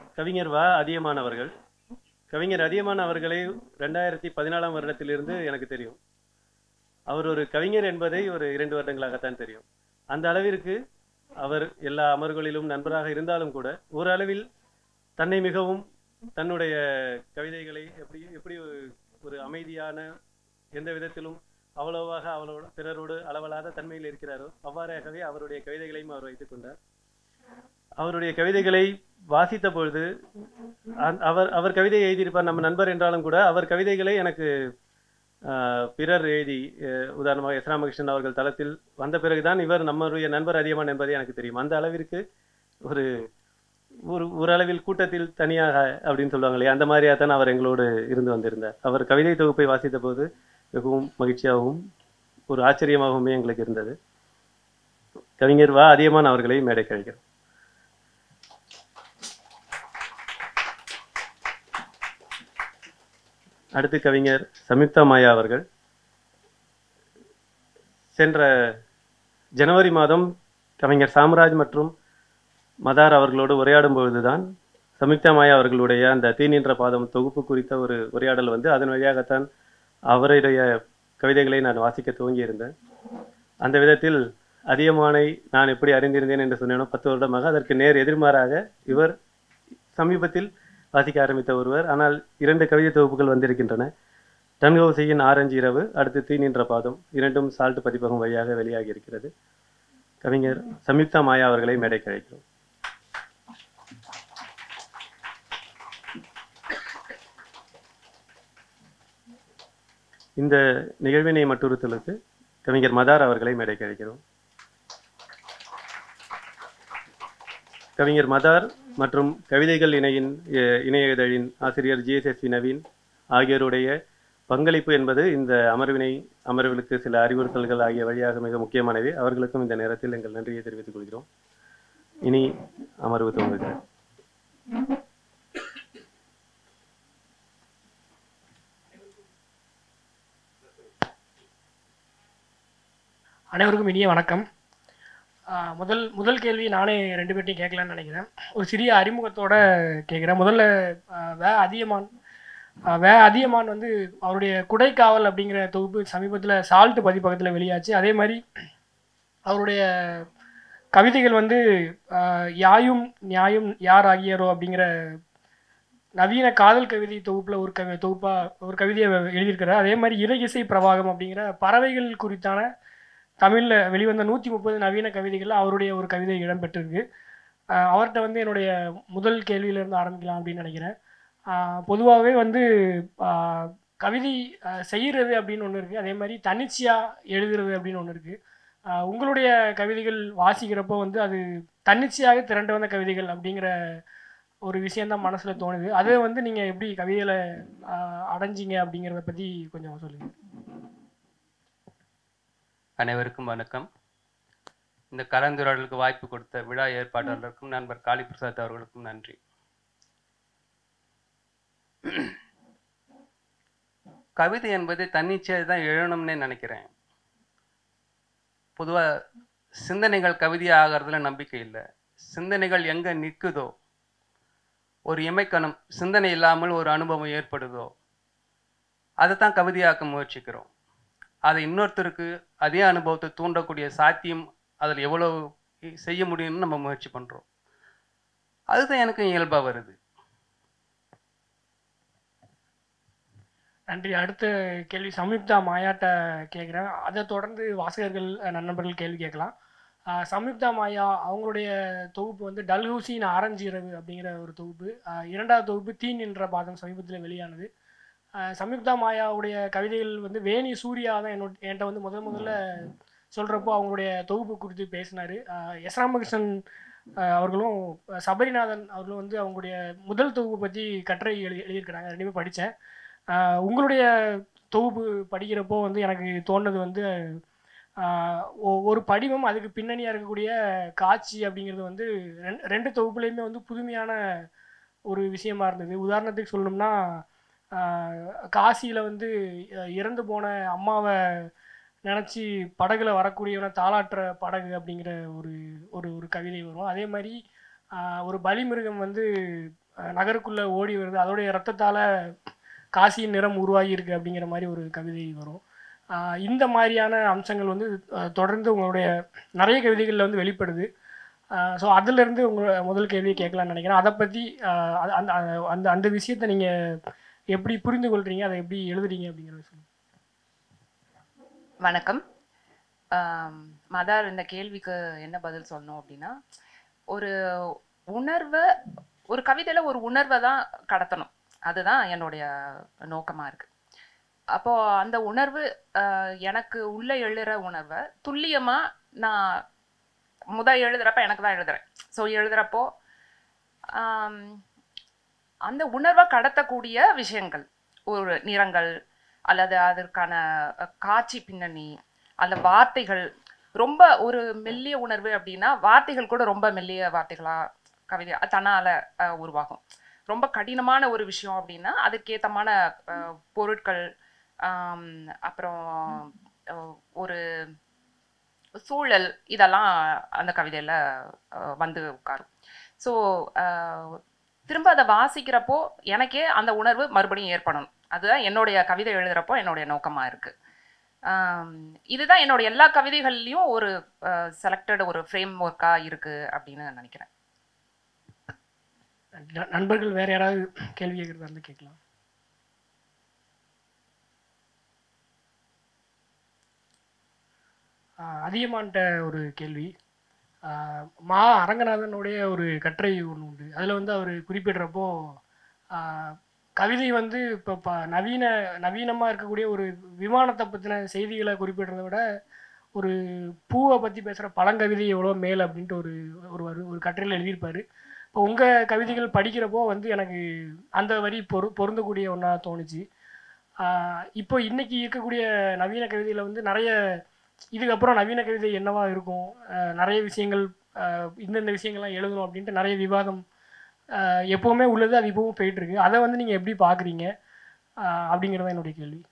கவிஞர் அதியமான் அவர்கள். கவிஞர் அதியமான் அவர்களை 2014ஆம் வருடத்திலிருந்து எனக்கு தெரியும். அவர் ஒரு கவிஞர் என்பதை ஒரு 2 வருடங்களாகத்தான் தெரியும். அந்த அளவிற்கு அவர் எல்லா அமர்வுகளிலும் நண்பராக இருந்தாலும் கூட ஓரளவில் தன்னை மிகவும் தன்னுடைய கவிதைகளை எப்படி ஒரு அமைதியான, எந்த விதத்திலும் அவ்வளவாக அவளோடு பிறரோடு அளவலாத தன்மையில் இருக்கிறாரோ அவ்வாறாகவே அவருடைய கவிதைகளையும் அவர் வைத்துக் கொண்டார். அவருடைய கவிதைகளை வாசித்த பொழுது அவர் கவிதை எழுதியிருப்பார், நம்ம நண்பர் என்றாலும் கூட அவர் கவிதைகளை எனக்கு பிறர் எழுதி, உதாரணமாக எஸ் ராமகிருஷ்ணன் அவர்கள் தளத்தில் வந்த பிறகுதான் இவர் நம்மளுடைய நண்பர் அதியமான் என்பதை எனக்கு தெரியும். அந்த அளவிற்கு ஒரு அளவில் கூட்டத்தில் தனியாக அப்படின்னு சொல்லுவாங்க இல்லையா, அந்த மாதிரியாக தான் அவர் எங்களோடு இருந்து வந்திருந்தார். அவர் கவிதை தொகுப்பை வாசித்த போது மிகவும் மகிழ்ச்சியாகவும் ஒரு ஆச்சரியமாகவுமே எங்களுக்கு இருந்தது. கவிஞர் அதியமான் அவர்களை மேடை கழிக்கிறோம். அடுத்து கவிஞர் சம்யுக்தா மாயா அவர்கள். சென்ற ஜனவரி மாதம் கவிஞர் சாம்ராஜ் மற்றும் மதார் அவர்களோடு உரையாடும் பொழுதுதான் சம்யுக்தா மாயா அவர்களுடைய அந்த தீ நின்ற பாதம் தொகுப்பு குறித்த ஒரு உரையாடல் வந்து அதன் வழியாகத்தான் அவருடைய கவிதைகளை நான் வாசிக்க துவங்கியிருந்தேன். அந்த விதத்தில் அதியமானை நான் எப்படி அறிந்திருந்தேன் என்று சொன்னேனோ 10 வருடமாக அதற்கு நேர் எதிர்மாறாக இவர் சமீபத்தில் வாசிக்க ஆரம்பித்த ஒருவர். ஆனால் 2 கவிதை தொகுப்புகள் வந்திருக்கின்றன. டன்ஹவுசியின் ஆரஞ்சு இரவு, அடுத்து தீ நின்ற பாதம், இரண்டும் சால்ட் பதிப்பகம் வழியாக வெளியாகி இருக்கிறது. கவிஞர் சம்யுக்தா மாயா அவர்களை மேடைக்கு அழைக்கிறோம். இந்த நிகழ்வினை மட்டுறுத்தலுக்கு கவிஞர் மதார் அவர்களை மேடைக்கு அழைக்கிறோம். கவிஞர் மதார் மற்றும் கவிதைகள் இணைய இதழின் ஆசிரியர் GSSV நவீன் ஆகியோருடைய பங்களிப்பு என்பது இந்த அமர்வுகளுக்கு சில அறிவுறுத்தல்கள் ஆகிய வழியாக மிக முக்கியமானவை. அவர்களுக்கும் இந்த நேரத்தில் எங்கள் நன்றியை தெரிவித்துக் கொள்கிறோம். இனி அமர்வு துவங்குகிறேன். அனைவருக்கும் இனிய வணக்கம். முதல் கேள்வி நானே 2 பேர்ட்டையும் கேட்கலான்னு நினைக்கிறேன். ஒரு சிறிய அறிமுகத்தோட கேட்குறேன். முதல்ல அதியமான் வந்து அவருடைய குடைக்காவல் அப்படிங்கிற தொகுப்பு சமீபத்தில் சால்ட் பதிப்பகத்தில் வெளியாச்சு. அதே மாதிரி அவருடைய கவிதைகள் வந்து யாயும் நியாயும் யார் ஆகியாரோ அப்படிங்கிற நவீன காதல் கவிதை தொகுப்பில் ஒரு கவிதையை எழுதியிருக்கிறார். அதே மாதிரி இறையிசை பிரவாகம் அப்படிங்கிற பறவைகள் குறித்தான தமிழில் வெளிவந்த 130 நவீன கவிதைகளில் அவருடைய ஒரு கவிதை இடம்பெற்றிருக்கு. அவர்கிட்ட வந்து என்னுடைய முதல் கேள்வியிலேருந்து ஆரம்பிக்கலாம் அப்படின்னு நினைக்கிறேன். பொதுவாகவே வந்து கவிதை செய்கிறது அப்படின்னு ஒன்று இருக்குது, அதே மாதிரி தன்னிச்சையாக எழுதுறது அப்படின்னு ஒன்று இருக்குது. உங்களுடைய கவிதைகள் வாசிக்கிறப்போ வந்து அது தன்னிச்சையாக திரண்டு வந்த கவிதைகள் அப்படிங்கிற ஒரு விஷயந்தான் மனசில் தோணுது. அதை வந்து நீங்கள் எப்படி கவிதையில் அடைஞ்சிங்க அப்படிங்கிறத பற்றி கொஞ்சம் சொல்லுங்கள். அனைவருக்கும் வணக்கம். இந்த கலந்துரையாடலுக்கு வாய்ப்பு கொடுத்த விழா ஏற்பாட்டாளருக்கும் நண்பர் காளி பிரசாத் அவர்களுக்கும் நன்றி. கவிதை என்பது தன்னிச்சையாக தான் எழணும்னே நினைக்கிறேன். பொதுவாக சிந்தனைகள் கவிதையாக ஆகிறதுல நம்பிக்கை இல்லை. சிந்தனைகள் எங்கே நிற்குதோ, ஒரு இமைக்கணம் சிந்தனை இல்லாமல் ஒரு அனுபவம் ஏற்படுதோ அதை தான் கவிதையாக்க முயற்சிக்கிறோம். அதை இன்னொருத்தருக்கு அதே அனுபவத்தை தூண்டக்கூடிய சாத்தியம் அதில் எவ்வளவு செய்ய முடியும்னு நம்ம முயற்சி பண்ணுறோம். அதுதான் எனக்கு இயல்பாக வருது. நன்றி. அடுத்த கேள்வி சம்யுக்தா மாயாட்ட கேட்குறேன். அதை தொடர்ந்து வாசகர்கள் நண்பர்கள் கேள்வி கேட்கலாம். சம்யுக்தா மாயா அவங்களுடைய தொகுப்பு வந்து டல்ஹவுசியின் ஆரஞ்சு இரவு அப்படிங்கிற ஒரு தொகுப்பு. 2வது தொகுப்பு தீ நின்ற பாதம் சமீபத்தில் வெளியானது. சம்யுக்தா மாயாவுடைய கவிதைகள் வந்து வேணி சூர்யா தான் என்கிட்ட வந்து முதல்ல சொல்கிறப்போ அவங்களுடைய தொகுப்பு குறித்து பேசினார். எஸ் ராமகிருஷ்ணன் அவர்களும் சபரிநாதன் அவர்களும் வந்து அவங்களுடைய முதல் தொகுப்பு பற்றி கட்டுரை எழுதியிருக்கிறாங்க. 2மே படித்தேன். உங்களுடைய தொகுப்பு படிக்கிறப்போ வந்து எனக்கு தோணுது வந்து ஒரு படிவம் அதுக்கு பின்னணியாக இருக்கக்கூடிய காட்சி அப்படிங்கிறது வந்து 2 தொகுப்புலேயுமே வந்து புதுமையான ஒரு விஷயமா இருந்தது. உதாரணத்துக்கு சொல்லணும்னா காசியில் வந்து இறந்து போன அம்மாவை நினச்சி படகுல வரக்கூடியவனை தாளாட்டுற படகு அப்படிங்கிற ஒரு ஒரு கவிதை வரும். அதே மாதிரி ஒரு பலிமிருகம் வந்து நகருக்குள்ளே ஓடி வருது, அதோடைய ரத்தத்தால் காசியின் நிறம் உருவாகி இருக்கு அப்படிங்கிற மாதிரி ஒரு கவிதை வரும். இந்த மாதிரியான அம்சங்கள் வந்து தொடர்ந்து உங்களுடைய நிறைய கவிதைகளில் வந்து வெளிப்படுது. ஸோ அதிலிருந்து உங்கள் முதல் கேள்வியை கேட்கலான்னு நினைக்கிறேன். அதை பற்றி அந்த அந்த அந்த விஷயத்தை நீங்கள் எப்படி புரிந்து கொள்கிறீங்க, அதை எப்படி எழுதுறீங்க அப்படிங்கிறத சொல்லுங்கள். வணக்கம். மதார், இந்த கேள்விக்கு என்ன பதில் சொல்லணும் அப்படின்னா, ஒரு உணர்வை, ஒரு கவிதையில் ஒரு உணர்வை தான் கடத்தணும். அதுதான் என்னுடைய நோக்கமாக இருக்குது. அப்போது அந்த உணர்வு எனக்கு உள்ளே எழுதுகிற உணர்வை துல்லியமாக நான் எழுதுகிறப்ப எனக்கு தான் எழுதுகிறேன். ஸோ எழுதுகிறப்போ அந்த உணர்வை கடத்தக்கூடிய விஷயங்கள், ஒரு நிறங்கள் அல்லது அதற்கான காட்சி பின்னணி அல்ல வார்த்தைகள், ரொம்ப ஒரு மெல்லிய உணர்வு அப்படின்னா வார்த்தைகள் கூட ரொம்ப மெல்லிய வார்த்தைகளாக கவிதை தன்னால் உருவாகும். ரொம்ப கடினமான ஒரு விஷயம் அப்படின்னா அதுக்கேற்றமான பொருட்கள், அப்புறம் ஒரு சூழல், இதெல்லாம் அந்த கவிதையில் வந்து உட்காரும். ஸோ திரும்ப அதை வாசிக்கிறப்போ எனக்கே அந்த உணர்வு மறுபடியும் ஏற்படணும். அதுதான் என்னுடைய கவிதை எழுதுகிறப்போ என்னுடைய நோக்கமாக இருக்குது. இதுதான் என்னோட எல்லா கவிதைகள்லையும் ஒரு செலக்டட் ஒரு ஃப்ரேம் ஒர்க்காக இருக்குது அப்படின்னு நினைக்கிறேன். நண்பர்கள் வேறு யாராவது கேள்வி கேட்குறதா இருந்தால் கேட்கலாம். அதிகமான்ட்ட ஒரு கேள்வி. மா அரங்கநாதனுடைய ஒரு கட்டுரை ஒன்று உண்டு. அதில் வந்து அவர் குறிப்பிடுறப்போ கவிதை வந்து இப்போ நவீனமாக இருக்கக்கூடிய ஒரு விமானத்தை பற்றின செய்திகளை குறிப்பிடுறத விட ஒரு பூவை பற்றி பேசுகிற பழங்கவிதை எவ்வளோ மேல் அப்படின்ட்டு ஒரு கட்டுரையில் எழுதியிருப்பார். இப்போ உங்கள் கவிதைகள் படிக்கிறப்போ வந்து எனக்கு அந்த வரி பொருந்தக்கூடிய ஒன்றா தோணுச்சு. இப்போ இன்றைக்கி இருக்கக்கூடிய நவீன கவிதையில் வந்து நிறைய இதுக்கப்புறம் நவீன கவிதை என்னவா இருக்கும், நிறைய விஷயங்கள் இந்தந்த விஷயங்கள்லாம் எழுதணும் அப்படின்ட்டு நிறைய விவாதம் எப்போவுமே உள்ளது, அது இப்போவும் போயிட்டுருக்கு. அதை வந்து நீங்கள் எப்படி பார்க்குறீங்க அப்படிங்கிறத என்னுடைய கேள்வி.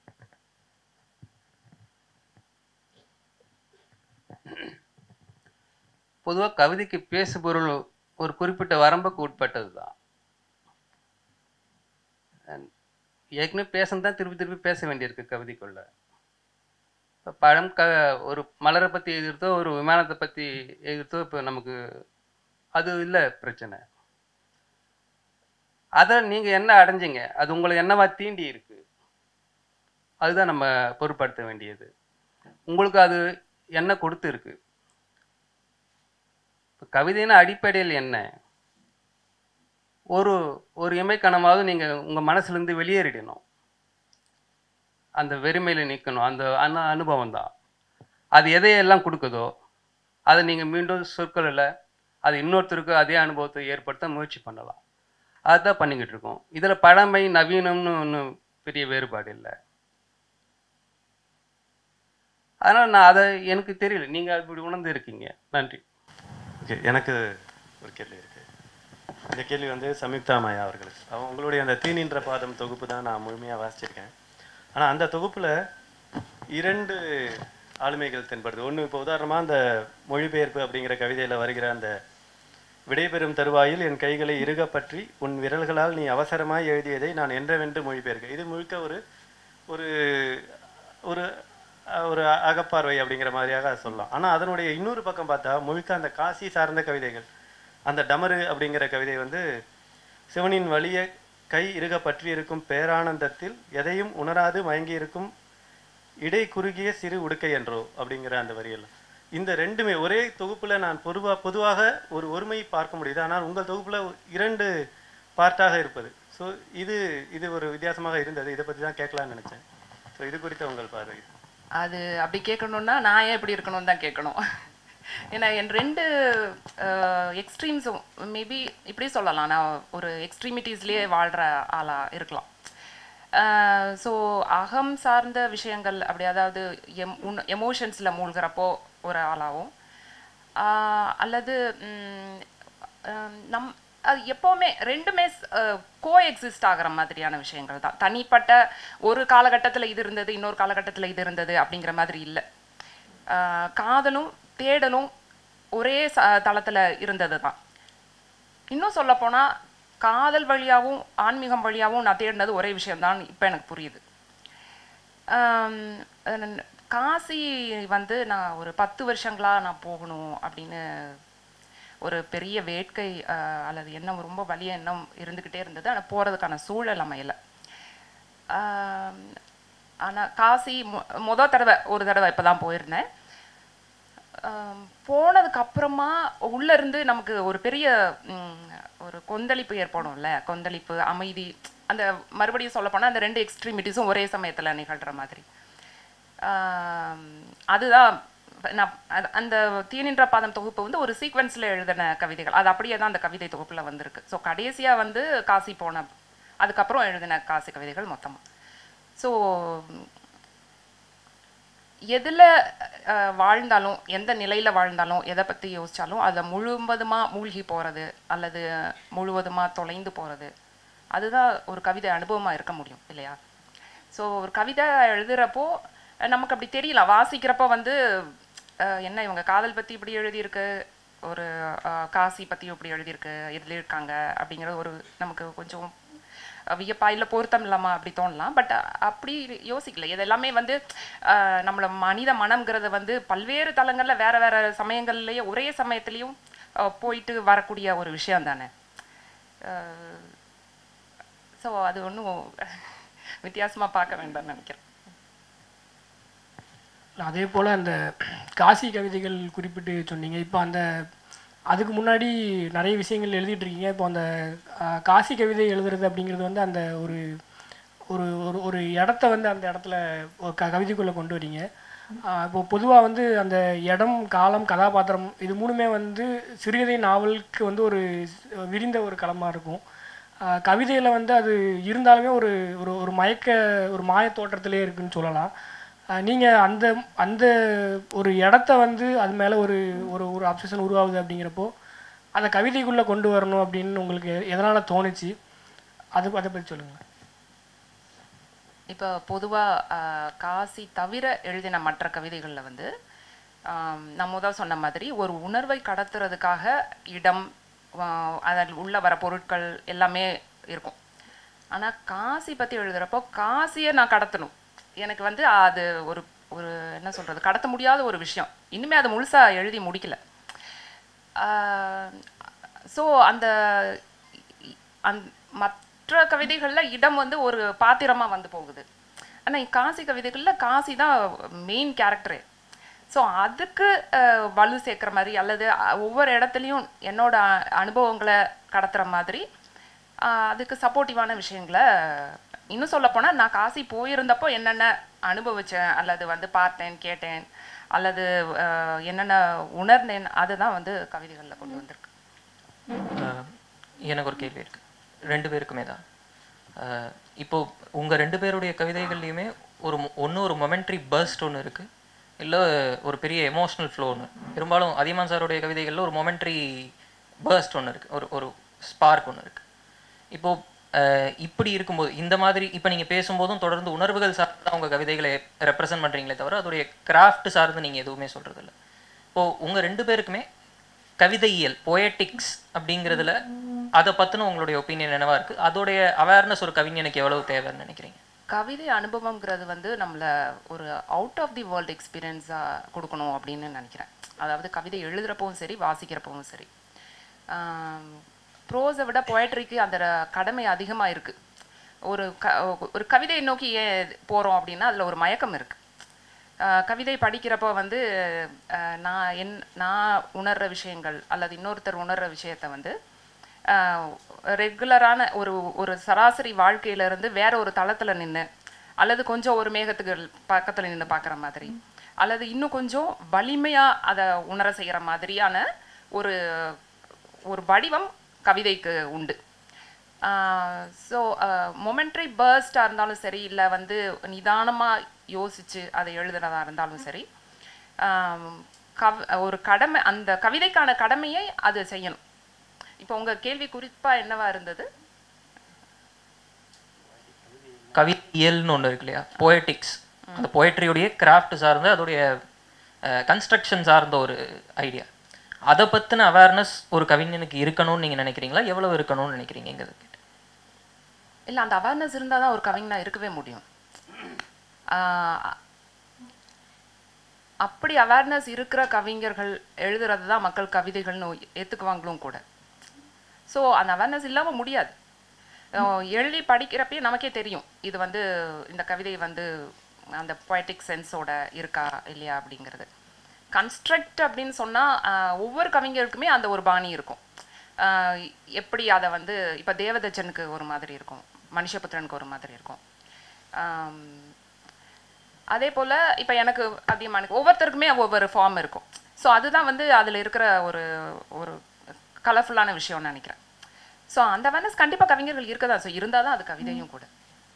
பொதுவாக கவிதைக்கு பேசு பொருள் ஒரு குறிப்பிட்ட வரம்புக்கு உட்பட்டது தான். ஏற்கனவே பேசணும் திருப்பி திருப்பி பேச வேண்டியிருக்கு கவிதைக்குள்ள. இப்போ படம் ஒரு மலரை பற்றி எழுதுறதோ ஒரு விமானத்தை பற்றி எழுதுறதோ இப்போ நமக்கு அது இல்லை பிரச்சனை. அதை நீங்கள் என்ன அடைஞ்சிங்க, அது உங்களை என்னவா தீண்டி இருக்கு, அதுதான் நம்ம பொருட்படுத்த வேண்டியது. உங்களுக்கு அது என்ன கொடுத்து இருக்கு. இப்போ கவிதைன்னா அடிப்படையில் என்ன, ஒரு இமைக்கணமாவது நீங்கள் உங்கள் மனசுலேருந்து வெளியேறிடணும், அந்த வெறுமையில் நிற்கணும். அந்த அனுபவம் தான் அது எதையெல்லாம் கொடுக்குதோ அதை நீங்கள் மீண்டும் சொற்களில் அது இன்னொருத்தருக்கு அதே அனுபவத்தை ஏற்படுத்த முயற்சி பண்ணலாம். அதுதான் பண்ணிக்கிட்டு இருக்கோம். இதில் பழமை நவீனம்னு ஒன்றும் பெரிய வேறுபாடு இல்லை. அதனால் நான் அதை எனக்கு தெரியல, நீங்கள் அப்படி உணர்ந்து இருக்கீங்க. நன்றி. ஓகே, எனக்கு ஒரு கேள்வி இருக்குது. இந்த கேள்வி வந்து சம்யுக்தா மாயா அவர்களுக்கு. உங்களுடைய அந்த தீனின்ற பாதம் தொகுப்பு தான் நான் முழுமையாக வாசிச்சிருக்கேன். ஆனால் அந்த தொகுப்பில் 2 ஆளுமைகள் தென்படுது. ஒன்று, இப்போ உதாரணமாக அந்த மொழிபெயர்ப்பு அப்படிங்கிற கவிதையில் வருகிற அந்த விடைபெறும் தருவாயில் என் கைகளை இறுக பற்றி உன் விரல்களால் நீ அவசரமாய் எழுதியதை நான் என்றவென்று மொழிபெயர்க்க. இது முழுக்க ஒரு ஒரு ஒரு அகப்பார்வை அப்படிங்கிற மாதிரியாக சொல்லலாம். ஆனால் அதனுடைய இன்னொரு பக்கம் பார்த்தா முழுக்க அந்த காசி சார்ந்த கவிதைகள். அந்த டமரு அப்படிங்கிற கவிதை வந்து சிவனின் வலிய கை இறுக பற்றி இருக்கும் பேரானந்தத்தில் எதையும் உணராது மயங்கி இருக்கும் இடை குறுகிய சிறு உடுக்கை என்றோ அப்படிங்கிற அந்த வரிகள். இந்த ரெண்டுமே ஒரே தொகுப்பில் நான் பொதுவாக ஒரு ஒருமை பார்க்க முடியுது. ஆனால் உங்கள் தொகுப்பில் 2 பார்ட்டாக இருப்பது. ஸோ இது ஒரு வித்தியாசமாக இருந்தது. இதை பற்றி தான் கேட்கலான்னு நினச்சேன். ஸோ இது குறித்த உங்கள் பார்வை. அது அப்படி கேட்கணுன்னா நான் ஏன் எப்படி இருக்கணும்னு தான் கேட்கணும். ஏன்னா என் 2 எக்ஸ்ட்ரீம்ஸும் மேபி இப்படி சொல்லலாம், நான் ஒரு எக்ஸ்ட்ரீமிட்டிஸ்லேயே வாழ்கிற ஆளாக இருக்கலாம். ஸோ அகம் சார்ந்த விஷயங்கள் அப்படி, அதாவது எமோஷன்ஸில் மூழ்கிறப்போ ஒரு ஆளாகவும், அல்லது அது எப்போவுமே 2மே கோஎக்ஸிஸ்ட் ஆகிற மாதிரியான விஷயங்கள் தான். தனிப்பட்ட ஒரு காலகட்டத்தில் இது இருந்தது, இன்னொரு காலகட்டத்தில் இது இருந்தது அப்படிங்கிற மாதிரி இல்லை. காதலும் தேடலும் ஒரே தளத்தில் இருந்தது தான். இன்னும் சொல்லப்போனால் காதல் வழியாகவும் ஆன்மீகம் வழியாகவும் நான் தேடினது ஒரே விஷயம்தான் இப்போ எனக்கு புரியுது. காசி வந்து நான் ஒரு 10 வருஷங்களாக நான் போகணும் அப்படின்னு ஒரு பெரிய வேட்கை அல்லது எண்ணம், ரொம்ப வலிய எண்ணம் இருந்துக்கிட்டே இருந்தது. ஆனால் போகிறதுக்கான சூழல் அமையலை. ஆனால் காசி ஒரு தடவை இப்போ தான் போயிருந்தேன். போனதுக்கப்புறமா உள்ளேருந்து நமக்கு ஒரு பெரிய ஒரு கொந்தளிப்பு ஏற்படும்ல, கொந்தளிப்பு, அமைதி. அந்த மறுபடியும் சொல்லப்போனால் அந்த 2 எக்ஸ்ட்ரீமிட்டிஸும் ஒரே சமயத்தில் நிகழ்கிற மாதிரி. அதுதான் நான் அந்த தீனின்ற பாதம் தொகுப்பு வந்து ஒரு சீக்வன்ஸில் எழுதின கவிதைகள். அது அப்படியே தான் அந்த கவிதை தொகுப்பில் வந்திருக்கு. ஸோ கடைசியாக வந்து காசி போன அதுக்கப்புறம் எழுதின காசி கவிதைகள் மொத்தமாக. ஸோ எதில் வாழ்ந்தாலும், எந்த நிலையில் வாழ்ந்தாலும், எதை பற்றி யோசித்தாலும் அதை முழுவதுமாக மூழ்கி போகிறது அல்லது முழுவதுமாக தொலைந்து போகிறது, அதுதான் ஒரு கவிதை அனுபவமாக இருக்க முடியும் இல்லையா? ஸோ ஒரு கவிதை எழுதுகிறப்போ நமக்கு அப்படி தெரியல. வாசிக்கிறப்போ வந்து என்ன இவங்க காதல் பற்றி இப்படி எழுதியிருக்கு, ஒரு காசி பற்றி இப்படி எழுதியிருக்கு, இதில் இருக்காங்க அப்படிங்கிறது ஒரு நமக்கு கொஞ்சம் வியப்பா இல்லை பொருத்தம் இல்லாமல் அப்படி தோணலாம். பட் அப்படி யோசிக்கல. இது எல்லாமே வந்து நம்மளை மனித மனம்ங்கிறது வந்து பல்வேறு தளங்களில் வேறு வேறு சமயங்கள்லேயே ஒரே சமயத்துலேயும் போயிட்டு வரக்கூடிய ஒரு விஷயம் தானே. ஸோ அது ஒன்றும் வித்தியாசமாக பார்க்க வேண்டாம்னு நினைக்கிறேன். அதே போல் அந்த காசி கவிதைகள் குறிப்பிட்டு சொன்னீங்க. இப்போ அதுக்கு முன்னாடி நிறைய விஷயங்கள் எழுதிட்டு இருக்கீங்க. இப்போ அந்த காசி கவிதை எழுதுறது அப்படிங்கிறது வந்து அந்த ஒரு ஒரு ஒரு ஒரு இடத்த வந்து அந்த இடத்துல ஒரு கவிதைக்குள்ளே கொண்டு வரீங்க. இப்போ பொதுவாக வந்து அந்த இடம், காலம், கதாபாத்திரம் இது மூணுமே வந்து சிறுகதை நாவலுக்கு வந்து ஒரு விரிந்த ஒரு களமாக இருக்கும். கவிதையில் வந்து அது இருந்தாலுமே ஒரு ஒரு ஒரு மாய தோற்றத்திலே இருக்குதுன்னு சொல்லலாம். நீங்கள் அந்த ஒரு இடத்த வந்து அது மேலே ஒரு ஒரு ஒரு அப்சஷன் உருவாகுது அப்படிங்கிறப்போ அதை கவிதைக்குள்ளே கொண்டு வரணும் அப்படின்னு உங்களுக்கு எதனால் தோணுச்சு? அதை பற்றி சொல்லுங்கள். இப்போ பொதுவாக காசி தவிர எழுதின மற்ற கவிதைகளில் வந்து நம்ம தான் சொன்ன மாதிரி ஒரு உணர்வை கடத்துறதுக்காக இடம், அதில் உள்ள வர பொருட்கள் எல்லாமே இருக்கும். ஆனால் காசி பற்றி எழுதுகிறப்போ காசியை நான் கடத்தணும். எனக்கு வந்து அது ஒரு ஒரு என்ன சொல்கிறது, கடத்த முடியாத ஒரு விஷயம். இன்னுமே அது முழுசாக எழுதி முடிக்கல. ஸோ அந்த மற்ற கவிதைகளில் இடம் வந்து ஒரு பாத்திரமாக வந்து போகுது. ஆனால் காசி கவிதைகளில் காசி தான் மெயின் கேரக்டரே. ஸோ அதுக்கு வலு சேர்க்குற மாதிரி அல்லது ஒவ்வொரு இடத்துலையும் என்னோட அனுபவங்களை கடத்துகிற மாதிரி அதுக்கு சப்போர்ட்டிவான விஷயங்களை, இன்னும் சொல்லப்போனால் நான் காசி போயிருந்தப்போ என்னென்ன அனுபவித்தேன் அல்லது வந்து பார்த்தேன், கேட்டேன் அல்லது என்னென்ன உணர்ந்தேன், அதுதான் வந்து கவிதைகளில் கொண்டு வந்திருக்கு. எனக்கு ஒரு கேள்வி இருக்குது, 2 பேருக்குமே தான். இப்போது உங்கள் 2 பேருடைய கவிதைகள்லையுமே ஒரு மொமெண்ட்ரி பர்ஸ்ட் ஒன்று இருக்குது, இல்லை ஒரு பெரிய எமோஷ்னல் ஃப்ளோ ஒன்று. பெரும்பாலும் அதியமான் சாருடைய கவிதைகளில் ஒரு மொமெண்ட்ரி பர்ஸ்ட் ஒன்று இருக்குது, ஒரு ஸ்பார்க் ஒன்று இருக்குது. இப்போது இப்படி இருக்கும்போது இந்த மாதிரி இப்போ நீங்கள் பேசும்போதும் தொடர்ந்து உணர்வுகள் சார்ந்து அவங்க கவிதைகளை ரெப்ரசன்ட் பண்ணுறீங்களே தவிர அதோடைய கிராஃப்ட் சார்ந்து நீங்கள் எதுவுமே சொல்கிறதில்ல. இப்போது உங்கள் 2 பேருக்குமே கவிதையியல், பொயட்டிக்ஸ் அப்படிங்கிறதுல அதை பற்றின உங்களுடைய ஒப்பீனியன் என்னவா இருக்குது? அதோடைய அவேர்னஸ் ஒரு கவிஞனுக்கு எவ்வளவு தேவைன்னு நினைக்கிறீங்க? கவிதை அனுபவங்கிறது வந்து நம்மளை ஒரு அவுட் ஆஃப் தி வேர்ல்டு எக்ஸ்பீரியன்ஸாக கொடுக்கணும் அப்படின்னு நினைக்கிறேன். அதாவது கவிதை எழுதுகிறப்பவும் சரி, வாசிக்கிறப்பவும் சரி. ப்ரோஸை விட பொயட்ரிக்கு அந்த கடமை அதிகமாக இருக்குது. ஒரு கவிதையை நோக்கி ஏன் போகிறோம் அப்படின்னா அதில் ஒரு மயக்கம் இருக்குது. கவிதை படிக்கிறப்போ வந்து நான் உணர்கிற விஷயங்கள் அல்லது இன்னொருத்தர் உணர்கிற விஷயத்தை வந்து ரெகுலரான ஒரு சராசரி வாழ்க்கையிலேருந்து வேற ஒரு தளத்தில் நின்று அல்லது கொஞ்சம் ஒரு மேகத்துக்கு பக்கத்தில் நின்று பார்க்குற மாதிரி அல்லது இன்னும் கொஞ்சம் வலிமையாக அதை உணர செய்கிற மாதிரியான ஒரு வடிவம் கவிதைக்கு உண்டு. ஸோ மொமெண்ட்ரி பர்ஸ்டாக இருந்தாலும் சரி, இல்லை வந்து நிதானமாக யோசித்து அதை எழுதுனதாக இருந்தாலும் சரி, ஒரு கடமை, அந்த கவிதைக்கான கடமையை அது செய்யணும். இப்போ உங்கள் கேள்வி குறிப்பாக என்னவா இருந்தது? கவிதையல்னு ஒன்று இருக்கு இல்லையா, பொயட்டிக்ஸ், அந்த பொயட்ரியுடைய கிராஃப்ட் சார்ந்த அதோடைய கன்ஸ்ட்ரக்ஷன் சார்ந்த ஒரு ஐடியா. அதை பற்றின அவேர்னஸ் ஒரு கவிஞனுக்கு இருக்கணும்னு நீங்கள் நினைக்கிறீங்களா? எவ்வளோ இருக்கணும்னு நினைக்கிறீங்கிறது? இல்லை, அந்த அவேர்னஸ் இருந்தால் தான் ஒரு கவிஞனாக இருக்கவே முடியும். அப்படி அவேர்னஸ் இருக்கிற கவிஞர்கள் எழுதுறது தான் மக்கள் கவிதைகள்னு ஏற்றுக்குவாங்களும் கூட. ஸோ அந்த அவேர்னஸ் இல்லாமல் முடியாது. எழுதி படிக்கிறப்பே நமக்கே தெரியும் இது வந்து இந்த கவிதை வந்து அந்த பொய்டிக் சென்ஸோட இருக்கா இல்லையா அப்படிங்கிறது. கன்ஸ்ட்ரக்ட் அப்படின்னு சொன்னால் ஒவ்வொரு கவிஞருக்குமே அந்த ஒரு பாணி இருக்கும். எப்படி அதை வந்து இப்போ தேவதச்சனுக்கு ஒரு மாதிரி இருக்கும், மனுஷபுத்திரனுக்கு ஒரு மாதிரி இருக்கும். அதே போல் இப்போ எனக்கு அதிகமாக ஒவ்வொருத்தருக்குமே ஒவ்வொரு ஃபார்ம் இருக்கும். ஸோ அதுதான் வந்து அதில் இருக்கிற ஒரு ஒரு கலர்ஃபுல்லான விஷயம்னு நினைக்கிறேன். ஸோ அந்த அவேர்னஸ் கண்டிப்பாக கவிஞர்கள் இருக்க தான். ஸோ இருந்தால் தான் அது கவிதையும் கூட.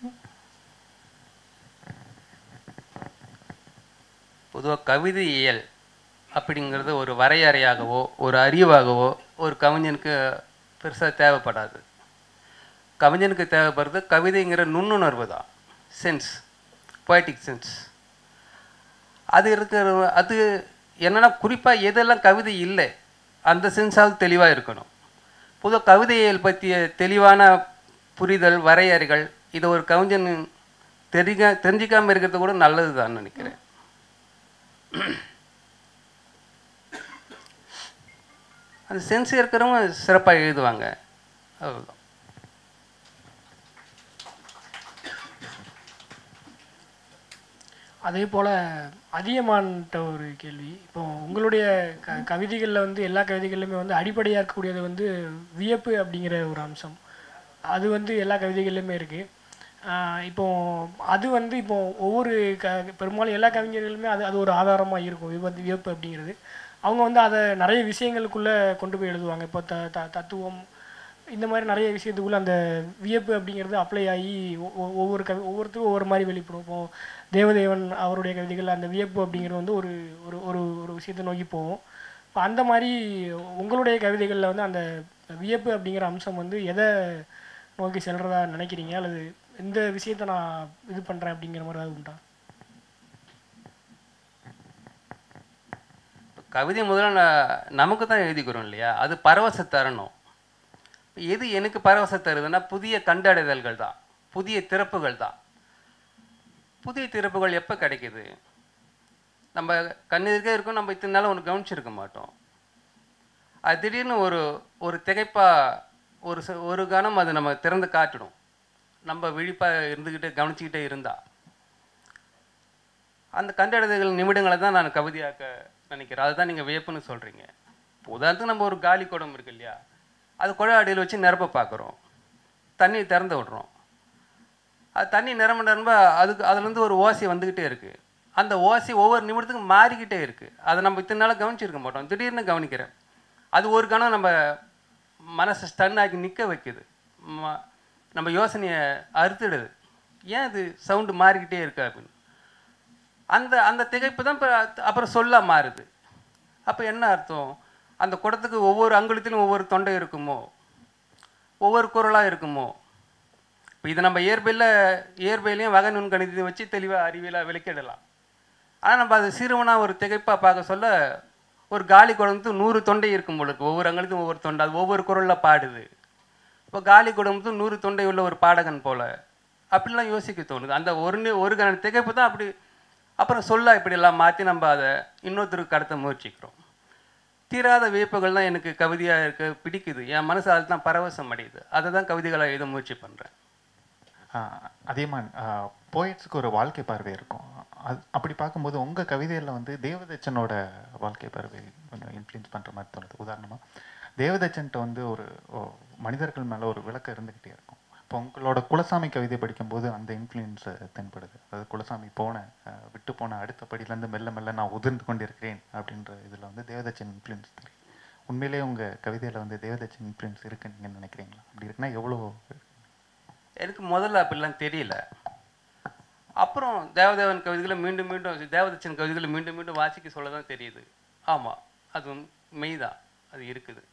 பொதுவாக கவிதையியல் அப்படிங்கிறது ஒரு வரையறையாகவோ ஒரு அறிவாகவோ ஒரு கவிஞனுக்கு பெருசாக தேவைப்படாது. கவிஞனுக்கு தேவைப்படுறது கவிதைங்கிற நுண்ணுணர்வு தான், சென்ஸ், பொய்டிக் சென்ஸ். அது இருக்கிற அது என்னென்னா குறிப்பாக எதெல்லாம் கவிதை இல்லை அந்த சென்ஸாவது தெளிவாக இருக்கணும். பொதுவாக கவிதையியல் பற்றிய தெளிவான புரிதல், வரையறைகள் இதை ஒரு கவிஞன் தெரிஞ்சிக்காமல் இருக்கிறது கூட நல்லது தான் நினைக்கிறேன். அந்த சென்ஸ் இருக்கிறவங்க சிறப்பாக எழுதுவாங்க, அவ்வளோதான். அதே போல் அதியமான்கிட்ட ஒரு கேள்வி. இப்போ உங்களுடைய கவிதைகளில் வந்து எல்லா கவிதைகள்லையுமே வந்து அடிப்படையாக இருக்கக்கூடியது வந்து வியப்பு அப்படிங்கிற ஒரு அம்சம். அது வந்து எல்லா கவிதைகள்லையுமே இருக்குது. இப்போ அது வந்து இப்போ ஒவ்வொரு பெரும்பாலும் எல்லா கவிஞர்களுமே அது அது ஒரு ஆதாரமாக இருக்கும், வியப்பு அப்படிங்கிறது. அவங்க வந்து அதை நிறைய விஷயங்களுக்குள்ளே கொண்டு போய் எழுதுவாங்க. இப்போ தத்துவம் இந்த மாதிரி நிறைய விஷயத்துக்குள்ளே அந்த வியப்பு அப்படிங்கிறது அப்ளை ஆகி ஒவ்வொருத்தரும் ஒவ்வொரு மாதிரி வெளிப்படும். இப்போது தேவதேவன் அவருடைய கவிதைகள் அந்த வியப்பு அப்படிங்கிறது வந்து ஒரு ஒரு ஒரு ஒரு விஷயத்தை நோக்கி போகும். இப்போ அந்த மாதிரி உங்களுடைய கவிதைகளில் வந்து அந்த வியப்பு அப்படிங்கிற அம்சம் வந்து எதை நோக்கி செல்றதா நினைக்கிறீங்க, அல்லது இந்த விஷயத்தை நான் இது பண்ணுறேன் அப்படிங்கிற மாதிரி அது உண்டா? கவிதை முதல்ல நமக்கு தான் எழுதிக்கிறோம் இல்லையா, அது பரவச தரணும். எது எனக்கு பரவச தருதுன்னா புதிய கண்டடைதல்கள் தான், புதிய திறப்புகள் தான். புதிய திறப்புகள் எப்போ கிடைக்குது? நம்ம கண்ணெதிர்க்கே இருக்கும், நம்ம இத்தனை நாள் ஒன்று கவனிச்சிருக்க மாட்டோம். அது திடீர்னு ஒரு ஒரு திகைப்பாக ஒரு கணம் அது நம்ம திறந்து காட்டிடும். நம்ம விழிப்பாக இருந்துக்கிட்டே கவனிச்சிக்கிட்டே இருந்தா அந்த கண்டடைதல்கள் நிமிடங்களை தான் நான் கவிதையாக்க நினைக்கிறேன். அதுதான் நீங்கள் வியப்புன்னு சொல்கிறீங்க. உதாரணத்துக்கு நம்ம ஒரு காலி குடம் இருக்கு இல்லையா, அது குழா அடியில் வச்சு நிரப்ப பார்க்குறோம், தண்ணி திறந்து விடுறோம். அது தண்ணி நிரம்ப அதுலேருந்து ஒரு ஓசை வந்துக்கிட்டே இருக்குது. அந்த ஓசை ஒவ்வொரு நிமிடத்துக்கும் மாறிக்கிட்டே இருக்குது. அதை நம்ம இத்தனை நாளாக கவனிச்சிருக்க மாட்டோம், திடீர்னு கவனிக்கிறேன். அது ஒரு கணம் நம்ம மனசை ஸ்டன் ஆக்கி நிற்க வைக்குது, நம்ம யோசனையை அறுத்துடுது. ஏன் அது சவுண்டு மாறிக்கிட்டே இருக்கு அப்படின்னு. அந்த திகைப்பு தான் இப்போ அப்புறம் சொல்ல மாறுது. அப்போ என்ன அர்த்தம்? அந்த குடத்துக்கு ஒவ்வொரு அங்குலத்திலும் ஒவ்வொரு தொண்டை இருக்குமோ, ஒவ்வொரு குரலாக இருக்குமோ. இப்போ இதை நம்ம இயற்பியலையும் வகை நுண்கணிதத்தையும் வச்சு தெளிவாக அறிவியலாக விளக்கிடலாம். ஆனால் நம்ம அது சிறுவனாக ஒரு திகைப்பாக பார்க்க சொல்ல ஒரு காலி குடத்துக்கு 100 தொண்டை இருக்கும் போல இருக்குது, ஒவ்வொரு அங்குலத்தையும் ஒவ்வொரு தொண்டை, அது ஒவ்வொரு குரலில் பாடுது. இப்போ காலி குடத்துக்கு 100 தொண்டை உள்ள ஒரு பாடகன் போல் அப்படிலாம் யோசிக்க தோணுது. அந்த ஒரு கண திகைப்பு தான் அப்படி அப்புறம் சொல்ல இப்படியெல்லாம் மாற்றி நம்ம அதை இன்னொருத்தருக்கு கடத்த முயற்சிக்கிறோம். தீராத வியப்புகள் தான் எனக்கு கவிதையாக இருக்க பிடிக்குது. என் மனசு அது தான் பரவசம் அடையுது. அதை தான் கவிதைகளாக எழுத முயற்சி பண்ணுறேன். அதியமான், போயட்ஸுக்கு ஒரு வாழ்க்கை பார்வை இருக்கும். அப்படி பார்க்கும்போது உங்கள் கவிதையில் வந்து தேவதச்சனோட வாழ்க்கை பார்வை கொஞ்சம் இன்ஃப்ளூயன்ஸ் பண்ணுற மாதிரி தோணுது. உதாரணமாக தேவதச்சன்ட்ட வந்து ஒரு மனிதர்கள் மேலே ஒரு விளக்கம் இருந்துக்கிட்டே இருக்கும். இப்போ உங்களோட குலசாமி கவிதை படிக்கும்போது அந்த இன்ஃப்ளூயன்ஸ் தென்படுது. அதாவது குலசாமி விட்டு போன அடுத்த படியிலேருந்து மெல்ல மெல்ல நான் உதிர்ந்து கொண்டிருக்கிறேன் அப்படின்ற இதில் வந்து தேவதச்சன் இன்ஃப்ளூயன்ஸ் தெரியும். உண்மையிலேயே உங்கள் கவிதையில் வந்து தேவதச்சன் இன்ஃப்ளூயன்ஸ் இருக்குன்னு நீங்கள் நினைக்கிறீங்களா? அப்படி இருக்குன்னா எவ்வளோ? எனக்கு முதல்ல அப்படிலாம் தெரியல. அப்புறம் தேவதேவன் கவிதைகளை மீண்டும் தேவதச்சன் கவிதைகளை மீண்டும் வாசிக்க சொல்ல தான் தெரியுது. ஆமாம், அது மெய்தான், அது இருக்குது.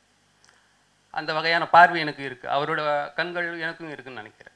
அந்த வகையான பார்வை எனக்கு இருக்குது, அவரோட கண்கள் எனக்கும் இருக்குன்னு நினைக்கிறேன்.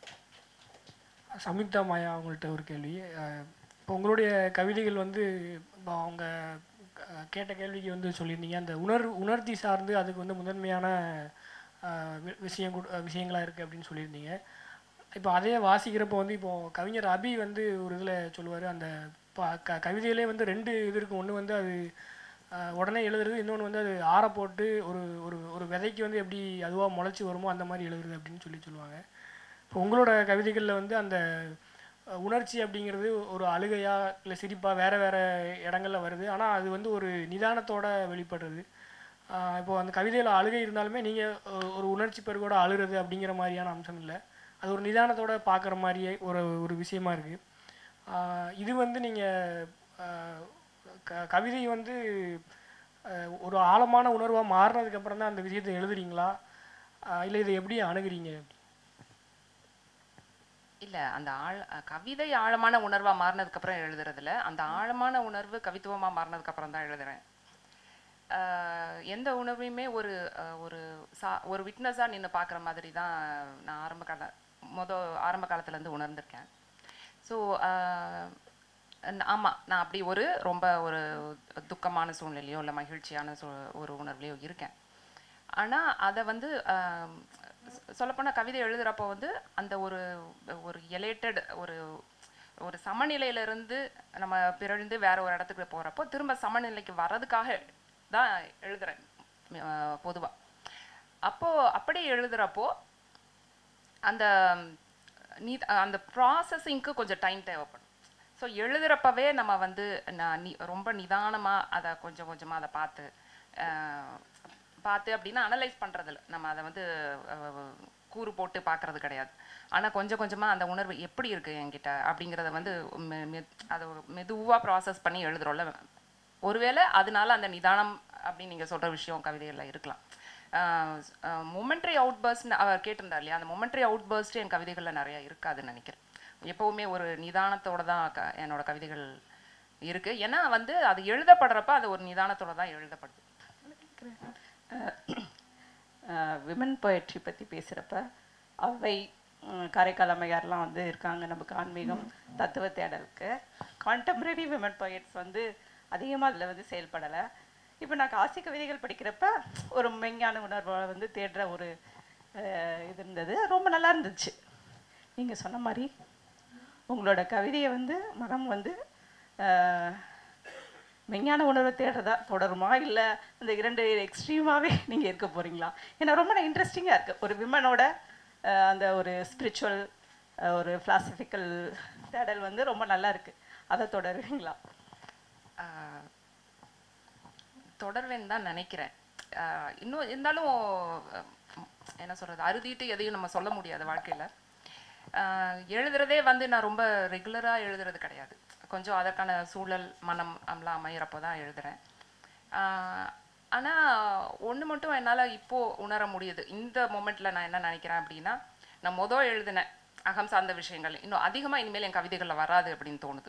சம்யுக்தா மாயா, அவங்கள்ட்ட ஒரு கேள்வி. இப்போ உங்களுடைய கவிதைகள் வந்து இப்போ அவங்க கேட்ட கேள்விக்கு வந்து சொல்லியிருந்தீங்க அந்த உணர்த்தி சார்ந்து அதுக்கு வந்து முதன்மையான விஷயங்களாக இருக்குது அப்படின்னு சொல்லியிருந்தீங்க. இப்போ அதே வாசிக்கிறப்போ வந்து இப்போது கவிஞர் அபி வந்து ஒரு இதில் சொல்லுவார், அந்த கவிதையிலே வந்து 2 இது இருக்கும். ஒன்று வந்து அது உடனே எழுதுறது, இன்னொன்று வந்து அது ஆற போட்டு ஒரு ஒரு ஒரு விதைக்கு வந்து எப்படி அதுவாக முளைச்சி வருமோ அந்த மாதிரி எழுதுறது அப்படின்னு சொல்லுவாங்க. இப்போ உங்களோட கவிதைகளில் வந்து அந்த உணர்ச்சி அப்படிங்கிறது ஒரு அழுகையா இல்லை சிரிப்பா வேறு வேறு இடங்களில் வருது. ஆனால் அது வந்து ஒரு நிதானத்தோட வெளிப்படுறது. இப்போது அந்த கவிதையில் அழுகை இருந்தாலுமே நீங்கள் ஒரு உணர்ச்சி பெருகோட அழுகிறது அப்படிங்கிற மாதிரியான அம்சம் இல்லை. அது ஒரு நிதானத்தோட பார்க்குற மாதிரியே ஒரு ஒரு விஷயமா இருக்குது. இது வந்து நீங்கள் கவிதை வந்து ஒரு ஆழமான உணர்வாக மாறினதுக்கப்புறம் தான் அந்த விஷயத்தை எழுதுறீங்களா, இல்லை இதை எப்படி அணுகுறீங்க? இல்லை, அந்த கவிதை ஆழமான உணர்வாக மாறினதுக்கப்புறம் எழுதுறதில்ல, அந்த ஆழமான உணர்வு கவித்துவமாக மாறினதுக்கப்புறம் தான் எழுதுகிறேன். எந்த உணர்வையுமே ஒரு ஒரு விட்னஸாக நின்று பார்க்குற மாதிரி தான் நான் ஆரம்ப காலத்துலேருந்து உணர்ந்திருக்கேன். ஸோ ஆமாம், நான் அப்படி ரொம்ப ஒரு துக்கமான சூழ்நிலையோ இல்லை மகிழ்ச்சியான ஒரு உணர்வுலையோ இருக்கேன். ஆனால் அதை வந்து சொல்லப்போனால் கவிதை எழுதுகிறப்போ வந்து அந்த ஒரு ஒரு எலேட்டட் ஒரு சமநிலையிலேருந்து நம்ம பிறழ்ந்து வேற ஒரு இடத்துக்கு போகிறப்போ திரும்ப சமநிலைக்கு வர்றதுக்காக தான் எழுதுகிறேன் பொதுவாக. அப்படி எழுதுகிறப்போ அந்த ப்ராசஸிங்க்கு கொஞ்சம் டைம் தேவைப்படும். ஸோ எழுதுகிறப்பவே நம்ம வந்து ரொம்ப நிதானமாக அதை கொஞ்சம் கொஞ்சமாக அதை பார்த்து அப்படின்னா அனலைஸ் பண்ணுறதில்ல, நம்ம அதை வந்து கூறு போட்டு பார்க்குறது கிடையாது. ஆனால் கொஞ்சம் கொஞ்சமாக அந்த உணர்வு எப்படி இருக்குது என்கிட்ட அப்படிங்கிறத வந்து அதை மெதுவாக ப்ராசஸ் பண்ணி எழுதுகிறோம்ல. ஒருவேளை அதனால அந்த நிதானம் அப்படின்னு நீங்கள் சொல்கிற விஷயம் கவிதைகளில் இருக்கலாம். மொமெண்ட்ரி அவுட்பர்ஸ்ட்னு அவர் கேட்டிருந்தார் இல்லையா, அந்த மொமெண்ட்ரி அவுட்பர்ஸ்ட் என் கவிதைகளில் நிறையா இருக்காதுன்னு நினைக்கிறேன். எப்போவுமே ஒரு நிதானத்தோடு தான் என்னோட கவிதைகள் இருக்குது. ஏன்னா வந்து அது எழுதப்படுறப்ப அது ஒரு நிதானத்தோடு தான் எழுதப்படுது. விமன் போயட்ரி பற்றி பேசுகிறப்ப அவை காரைக்கால் அம்மையார்லாம் வந்து இருக்காங்க நமக்கு ஆன்மீகம் தத்துவ தேடலுக்கு. கான்டெம்பரரி விமன் போயட்ஸ் வந்து அதிகமாக அதில் வந்து செயல்படலை. இப்போ நான் காசி கவிதைகள் படிக்கிறப்ப ஒரு மெஞ்ஞான உணர்வை வந்து தேடுற ஒரு இது இருந்தது, ரொம்ப நல்லா இருந்துச்சு. நீங்கள் சொன்ன மாதிரி உங்களோட கவிதையை வந்து மனம் வந்து மெஞ்ஞான உணர்வை தேடுறதா தொடருமா, இல்லை அந்த 2 எக்ஸ்ட்ரீமாகவே நீங்கள் இருக்க போகிறீங்களா? ஏன்னா ரொம்ப இன்ட்ரெஸ்டிங்காக இருக்குது. ஒரு விமனோட அந்த ஒரு ஸ்பிரிச்சுவல் ஒரு ஃபிலாசபிக்கல் தேடல் வந்து ரொம்ப நல்லா இருக்குது. அதை தொடருவீங்களா? தொடர்வேன்னு தான் நினைக்கிறேன். இன்னும் இருந்தாலும் என்ன சொல்கிறது, அறுதிட்டு எதையும் நம்ம சொல்ல முடியாது வாழ்க்கையில். எழுதுறதே வந்து நான் ரொம்ப ரெகுலராக எழுதுறது கிடையாது. கொஞ்சம் அதற்கான சூழல் மனம் எல்லாம் அமையிறப்போ தான் எழுதுகிறேன். ஆனால் ஒன்று மட்டும் என்னால் இப்போது உணர முடியுது. இந்த மொமெண்ட்டில் நான் என்ன நினைக்கிறேன் அப்படின்னா, நான் எழுதினேன் அகம் சார்ந்த விஷயங்கள் இன்னும் அதிகமாக இனிமேல் என் கவிதைகளில் வராது அப்படின்னு தோணுது.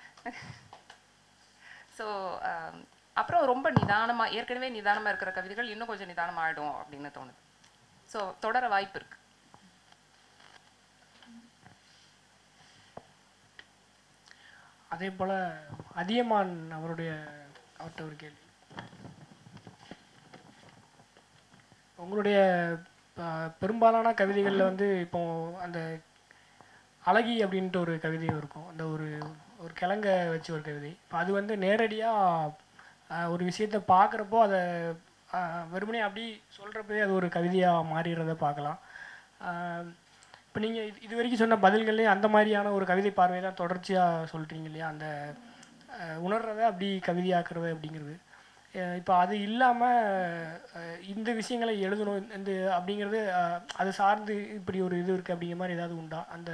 ஸோ அப்புறம் ரொம்ப நிதானமாக, ஏற்கனவே நிதானமாக இருக்கிற கவிதைகள் இன்னும் கொஞ்சம் நிதானமாக ஆகிடும் அப்படின்னு தோணுது. ஸோ தொடர வாய்ப்பு இருக்குது. அதே போல் அதியமான் அவர்கிட்ட ஒரு கேள்வி. உங்களுடைய பெரும்பாலான கவிதைகளில் வந்து இப்போ அந்த அழகி அப்படின்ட்டு ஒரு கவிதை இருக்கும், அந்த ஒரு கிழங்க வச்சு ஒரு கவிதை. இப்போ அது வந்து நேரடியாக ஒரு விஷயத்தை பார்க்குறப்போ அதை வெறுமனே அப்படி சொல்கிறப்பவே அது ஒரு கவிதையாக மாறிடுறத பார்க்கலாம். இப்போ நீங்கள் இது வரைக்கும் சொன்ன பதில்கள்லேயும் அந்த மாதிரியான ஒரு கவிதை பார்வை தான் தொடர்ச்சியாக சொல்கிறீங்க இல்லையா, அந்த உணர்றதை அப்படி கவிதையாக்குறது அப்படிங்கிறது. இப்போ அது இல்லாமல் இந்த விஷயங்களை எழுதணும் இந்த அப்படிங்கிறது அது சார்ந்து இப்படி ஒரு இது இருக்குது அப்படிங்கிற மாதிரி ஏதாவது உண்டா? அந்த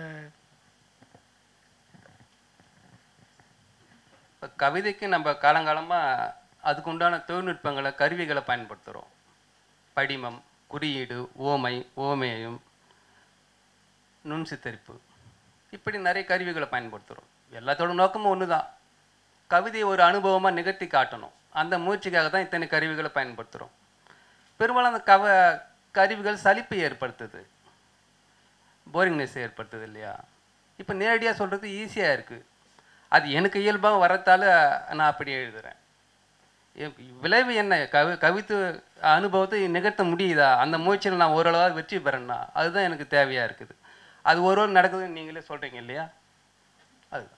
இப்போ கவிதைக்கு நம்ம காலங்காலமாக அதுக்கு உண்டான தொழில்நுட்பங்களை கருவிகளை பயன்படுத்துகிறோம். படிமம், குறியீடு, ஓமை, ஓமேயம், நுண் சித்தரிப்பு, இப்படி நிறைய கருவிகளை பயன்படுத்துகிறோம். எல்லாத்தோட நோக்கமும் ஒன்று தான், கவிதையை ஒரு அனுபவமாக நிகழ்த்தி காட்டணும். அந்த முயற்சிக்காக தான் இத்தனை கருவிகளை பயன்படுத்துகிறோம். பெரும்பாலும் அந்த கருவிகள் சலிப்பை ஏற்படுத்துது, போரிங்னஸ் ஏற்படுத்துது இல்லையா. இப்போ நேரடியாக சொல்கிறது ஈஸியாக இருக்குது. அது எனக்கு இயல்பாக வரத்தால் நான் அப்படி எழுதுகிறேன். விளைவு என்ன? கவித்து அனுபவத்தை நிகழ்த்த முடியுதா? அந்த முயற்சியில் நான் ஓரளவாக வெற்றி பெறேன்னா அதுதான் எனக்கு தேவையாக இருக்குது. அது ஒரு நடக்குதுன்னு நீங்களே சொல்கிறீங்க இல்லையா? அதுதான்.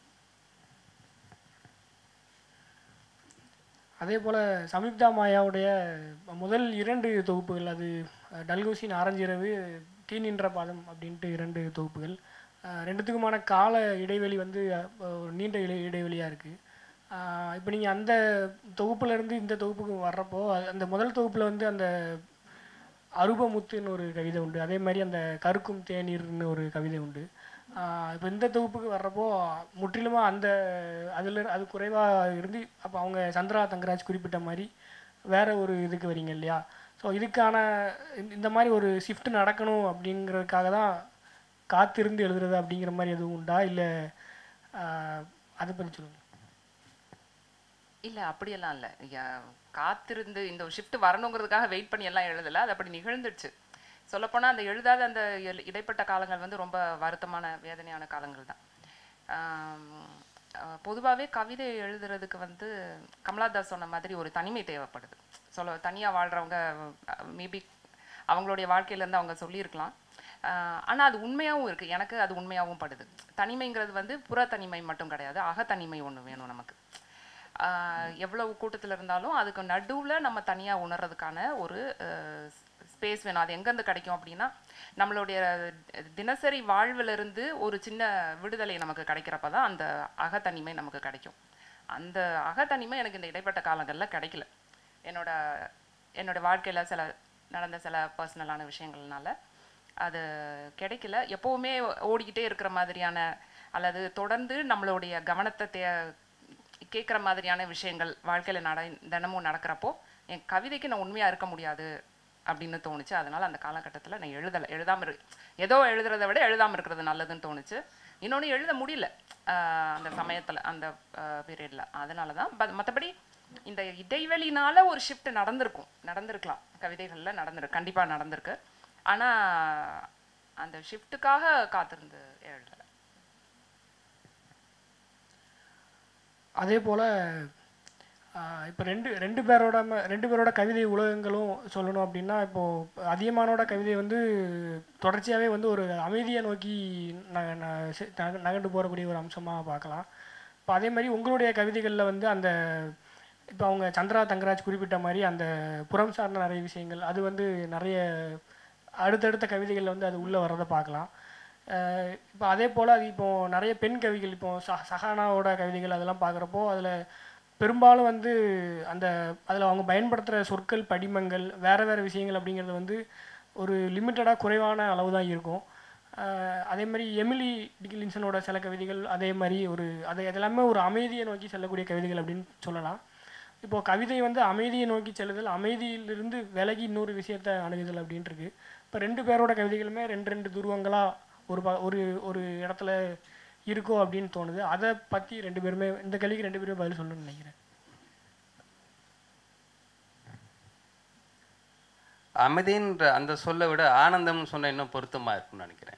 அதே போல் சம்யுக்தா மாயாவுடைய முதல் 2 தொகுப்புகள், அது டல்கோசின் ஆரஞ்சிரவு, தீ நின்ற பாதம் அப்படின்ட்டு 2 தொகுப்புகள், ரெண்டுத்துக்குமான கால இடைவெளி வந்து ஒரு நீண்ட இடைவெளியாக இருக்குது. இப்போ நீங்கள் அந்த தொகுப்புலேருந்து இந்த தொகுப்புக்கு வர்றப்போ அந்த முதல் தொகுப்பில் வந்து அந்த அருபமுத்துன்னு ஒரு கவிதை உண்டு, அதே மாதிரி அந்த கருக்கும் தேநீர்னு ஒரு கவிதை உண்டு. இப்போ இந்த தொகுப்புக்கு வர்றப்போ முற்றிலுமாக அந்த அது குறைவாக இருந்து அப்போ அவங்க சந்திரா தங்கராஜ் குறிப்பிட்ட மாதிரி வேற ஒரு இதுக்கு வரீங்க இல்லையா? ஸோ இதுக்கான இந்த மாதிரி ஒரு ஷிஃப்ட் நடக்கணும் அப்படிங்கிறதுக்காக தான் காத்திருந்து எழுதுறது அப்படிங்கிற மாதிரி எதுவும் உண்டா, இல்லை அதை பற்றி சொல்லுங்கள். இல்லை அப்படியெல்லாம் இல்லை. காத்திருந்து இந்த ஒரு ஷிஃப்ட் வரணுங்கிறதுக்காக வெயிட் பண்ணி எல்லாம் எழுதலை, அது அப்படி நிகழ்ந்துடுச்சு. சொல்லப்போனால் அந்த எழுதாத அந்த இடைப்பட்ட காலங்கள் வந்து ரொம்ப வருத்தமான வேதனையான காலங்கள் தான். பொதுவாகவே கவிதை எழுதுறதுக்கு வந்து கமலாதாஸ் சொன்ன மாதிரி ஒரு தனிமை தேவைப்படுது. தனியாக வாழ்கிறவங்க மேபி அவங்களுடைய வாழ்க்கையிலேருந்து அவங்க சொல்லியிருக்கலாம். ஆனால் அது உண்மையாகவும் இருக்குது, எனக்கு அது உண்மையாகவும் படுது. தனிமைங்கிறது வந்து புற தனிமை மட்டும் கிடையாது, அகத்தனிமை ஒன்று வேணும் நமக்கு. எவ்வளவு கூட்டத்தில் இருந்தாலும் அதுக்கு நடுவில் நம்ம தனியாக உணர்றதுக்கான ஒரு ஸ்பேஸ் வேணும். அது எங்கேருந்து கிடைக்கும் அப்படின்னா நம்மளுடைய தினசரி வாழ்விலிருந்து ஒரு சின்ன விடுதலை நமக்கு கிடைக்கிறப்ப தான் அந்த அகத்தனிமை நமக்கு கிடைக்கும். அந்த அகத்தனிமை எனக்கு இந்த இடைப்பட்ட காலங்களில் கிடைக்கல. என்னோட வாழ்க்கையில் நடந்த சில பர்சனலான விஷயங்கள்னால அது கிடைக்கல. எப்போவுமே ஓடிக்கிட்டே இருக்கிற மாதிரியான அல்லது தொடர்ந்து நம்மளுடைய கவனத்தை கேட்குற மாதிரியான விஷயங்கள் வாழ்க்கையில் தினமும் நடக்கிறப்போ என் கவிதைக்கு நான் உண்மையாக இருக்க முடியாது அப்படின்னு தோணுச்சு. அதனால் அந்த காலகட்டத்தில் நான் எழுதாமல் ஏதோ எழுதுறதை விட எழுதாமல் இருக்கிறது நல்லதுன்னு தோணுச்சு. இன்னொன்று எழுத முடியல அந்த சமயத்தில், அந்த பீரியடில். அதனால தான். மற்றபடி இந்த இடைவெளினால ஒரு ஷிஃப்ட் நடந்திருக்கலாம், கவிதைகளில் கண்டிப்பாக நடந்திருக்கு. ஆனால் அந்த ஷிஃப்ட்டுக்காக காத்திருந்து எழுதலை. அதே போல் இப்போ ரெண்டு பேரோட கவிதை உலகங்களும் சொல்லணும் அப்படின்னா, இப்போது அதியமானோட கவிதை வந்து தொடர்ச்சியாகவே வந்து ஒரு அமைதியை நோக்கி நகண்டு போகக்கூடிய ஒரு அம்சமாக பார்க்கலாம். இப்போ அதே மாதிரி உங்களுடைய கவிதைகளில் வந்து அந்த இப்போ அவங்க சந்திரா தங்கராஜ் குறிப்பிட்ட மாதிரி அந்த புறம் சார்ந்த நிறைய விஷயங்கள் அது வந்து நிறைய அடுத்தடுத்த கவிதைகளில் வந்து அது உள்ளே வர்றதை பார்க்கலாம். இப்போ அதே போல் அது இப்போது நிறைய பெண் கவிகள், இப்போ சஹானாவோட கவிதைகள் அதெல்லாம் பார்க்குறப்போ அதில் பெரும்பாலும் வந்து அதில் அவங்க பயன்படுத்துகிற சொற்கள், படிமங்கள், வேறு விஷயங்கள் அப்படிங்கிறது வந்து ஒரு லிமிட்டடாக குறைவான அளவு தான் இருக்கும். அதே மாதிரி எமிலி டிக்கின்சனோட சில கவிதைகள் அதே மாதிரி அதெல்லாமே ஒரு அமைதியை நோக்கி செல்லக்கூடிய கவிதைகள் அப்படின்னு சொல்லலாம். இப்போது கவிதை வந்து அமைதியை நோக்கி செல்லுதல், அமைதியிலிருந்து விலகி இன்னொரு விஷயத்தை அணுகுதல் அப்படின்ட்டுருக்கு. இப்போ 2 பேரோட கவிதைகளுமே 2 துருவங்களாக ஒரு இடத்துல இருக்கோ அப்படின்னு தோணுது. அதை பற்றி 2 பேருமே இந்த கேள்விக்கு 2 பேருமே பதில் சொல்லணும்னு நினைக்கிறேன். அமைதின்ற அந்த சொல்லை விட ஆனந்தம்னு சொன்ன இன்னும் பொருத்தமாக இருக்குன்னு நினைக்கிறேன்.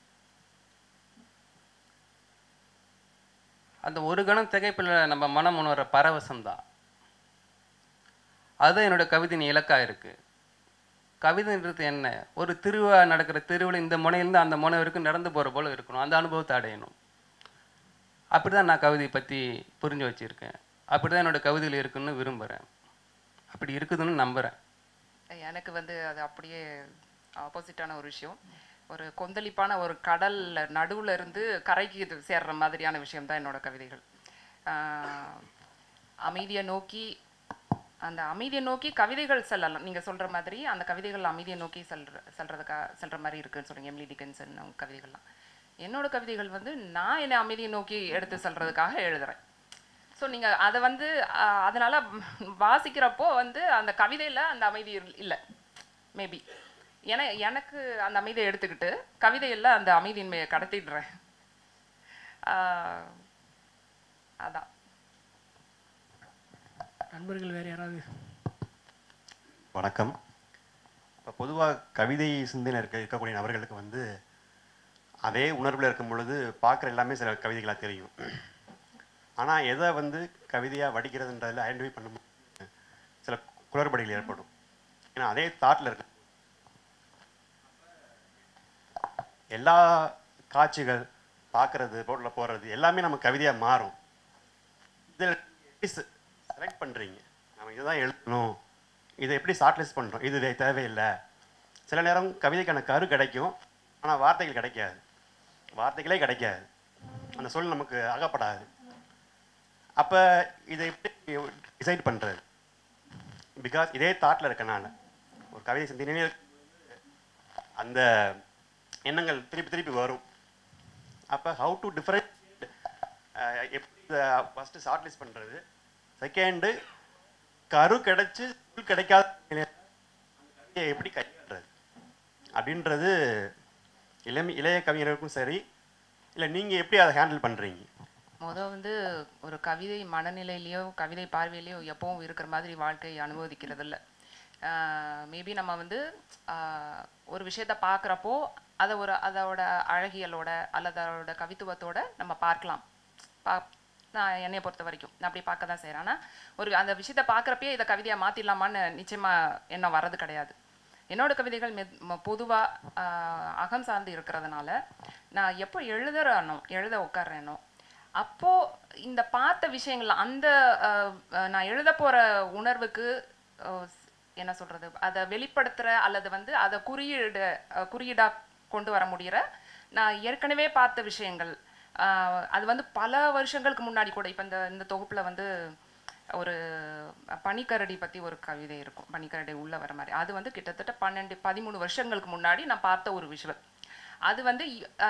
அந்த ஒரு கணம் திகைப்பில் நம்ம மனம் உணர்ற பரவசம்தான். அதுதான் என்னோட கவிதையின் இலக்காக இருக்குது. கவிதைன்றது என்ன? ஒரு திருவிழா நடக்கிற திருவிழா இந்த முனையிலேருந்து அந்த முனை வரைக்கும் நடந்து போகிற போல் இருக்கணும், அந்த அனுபவத்தை அடையணும். அப்படி தான் நான் கவிதையை பற்றி புரிஞ்சு வச்சுருக்கேன். அப்படி தான் என்னோடய கவிதையில் இருக்குன்னு விரும்புகிறேன். அப்படி இருக்குதுன்னு நம்புகிறேன். எனக்கு வந்து அது அப்படியே ஆப்போசிட்டான ஒரு விஷயம். ஒரு கொந்தளிப்பான ஒரு கடல் நடுவில் இருந்து கரைக்கு சேர்ற மாதிரியான விஷயம்தான் என்னோடய கவிதைகள். அந்த அமைதியை நோக்கி கவிதைகள் செல்லலாம். நீங்கள் சொல்கிற மாதிரி அந்த கவிதைகள் அமைதியை நோக்கி செல்ற மாதிரி இருக்குதுன்னு சொல்கிறீங்க. எமிலி டிக்கின்சன் அவங்க கவிதைகள்லாம். என்னோடய கவிதைகள் வந்து நான் என்னை அமைதியை நோக்கி எடுத்து செல்றதுக்காக எழுதுகிறேன். ஸோ நீங்கள் அதை வந்து அதனால் வாசிக்கிறப்போ வந்து அந்த கவிதையில் அந்த அமைதி இல்லை மேபி. ஏன்னா எனக்கு அந்த அமைதியை எடுத்துக்கிட்டு கவிதையில் அந்த அமைதியின்மையை கடத்திடுறேன். அதான். நண்பர்கள் வேறு யாராவது? வணக்கம். இப்போ பொதுவாக கவிதை சிந்தனை இருக்கக்கூடிய நபர்களுக்கு வந்து அதே உணர்வில் இருக்கும் பொழுது பார்க்குற எல்லாமே சில கவிதைகளாக தெரியும். ஆனால் எதை வந்து கவிதையாக வடிக்கிறதுன்றதில் ஐடென்டிஃபை பண்ணும்போது சில குளறுபடிகள் ஏற்படும். ஏன்னா அதே தாட்டில் இருக்கு எல்லா காட்சிகள் பார்க்குறது, போட்டில் போடுறது எல்லாமே நம்ம கவிதையாக மாறும். இதில் எப்படி செலக்ட் பண்ணுறீங்க? நம்ம இதுதான் எழுதணும், இதை எப்படி ஷார்ட்லிஸ்ட் பண்ணுறோம், இது தேவையில்லை. சில நேரம் கவிதைக்கான கரு கிடைக்கும், ஆனால் வார்த்தைகள் கிடைக்காது, வார்த்தைகளே கிடைக்காது, அந்த சொல் நமக்கு அகப்படாது. அப்போ இதை எப்படி டிசைட் பண்ணுறது? பிகாஸ் இதே தாட்டில் இருக்கனால ஒரு கவிதை சிந்தனையே அந்த எண்ணங்கள் திருப்பி திருப்பி வரும். அப்போ ஹவு டு டிஃபரெண்ட் எப்படி இதை ஃபஸ்ட்டு ஷார்ட் லிஸ்ட் பண்ணுறது, செகண்டு கரு கிடைச்சி கிடைக்காத எப்படி கையாளுறது அப்படின்றது இளைய கவிஞர்களுக்கும் சரி, இல்லை நீங்கள் எப்படி அதை ஹேண்டில் பண்ணுறீங்க? வந்து ஒரு கவிதை மனநிலையிலையோ கவிதை பார்வையிலையோ எப்பவும் இருக்கிற மாதிரி வாழ்க்கை அனுபவிக்கிறது இல்லை. மேபி நம்ம வந்து ஒரு விஷயத்த பார்க்குறப்போ அதோட அழகியலோட அல்லது அதோட கவித்துவத்தோட நம்ம பார்க்கலாம். நான் என்னையை பொறுத்த வரைக்கும் நான் அப்படி பார்க்க தான் செய்கிறேன். ஆனால் அந்த விஷயத்த பார்க்குறப்பே இதை கவிதையாக மாற்றிடலாமான்னு நிச்சயமாக எண்ணம் வர்றது கிடையாது. என்னோட கவிதைகள் பொதுவாக அகம் சார்ந்து இருக்கிறதுனால நான் எப்போ எழுத உட்கார்றேனோ அப்போது இந்த பார்த்த விஷயங்கள் அந்த நான் எழுத போகிற உணர்வுக்கு என்ன சொல்கிறது, அதை வெளிப்படுத்துகிற அல்லது வந்து அதை குறியீடாக கொண்டு வர முடிகிற நான் ஏற்கனவே பார்த்த விஷயங்கள், அது வந்து பல வருஷங்களுக்கு முன்னாடி கூட. இப்போ இந்த தொகுப்பில் வந்து ஒரு பனிக்கரடி பற்றி ஒரு கவிதை இருக்கும், பனிக்கரடி உள்ளே வர மாதிரி. அது வந்து கிட்டத்தட்ட 12-13 வருஷங்களுக்கு முன்னாடி நான் பார்த்த ஒரு விஷுவல். அது வந்து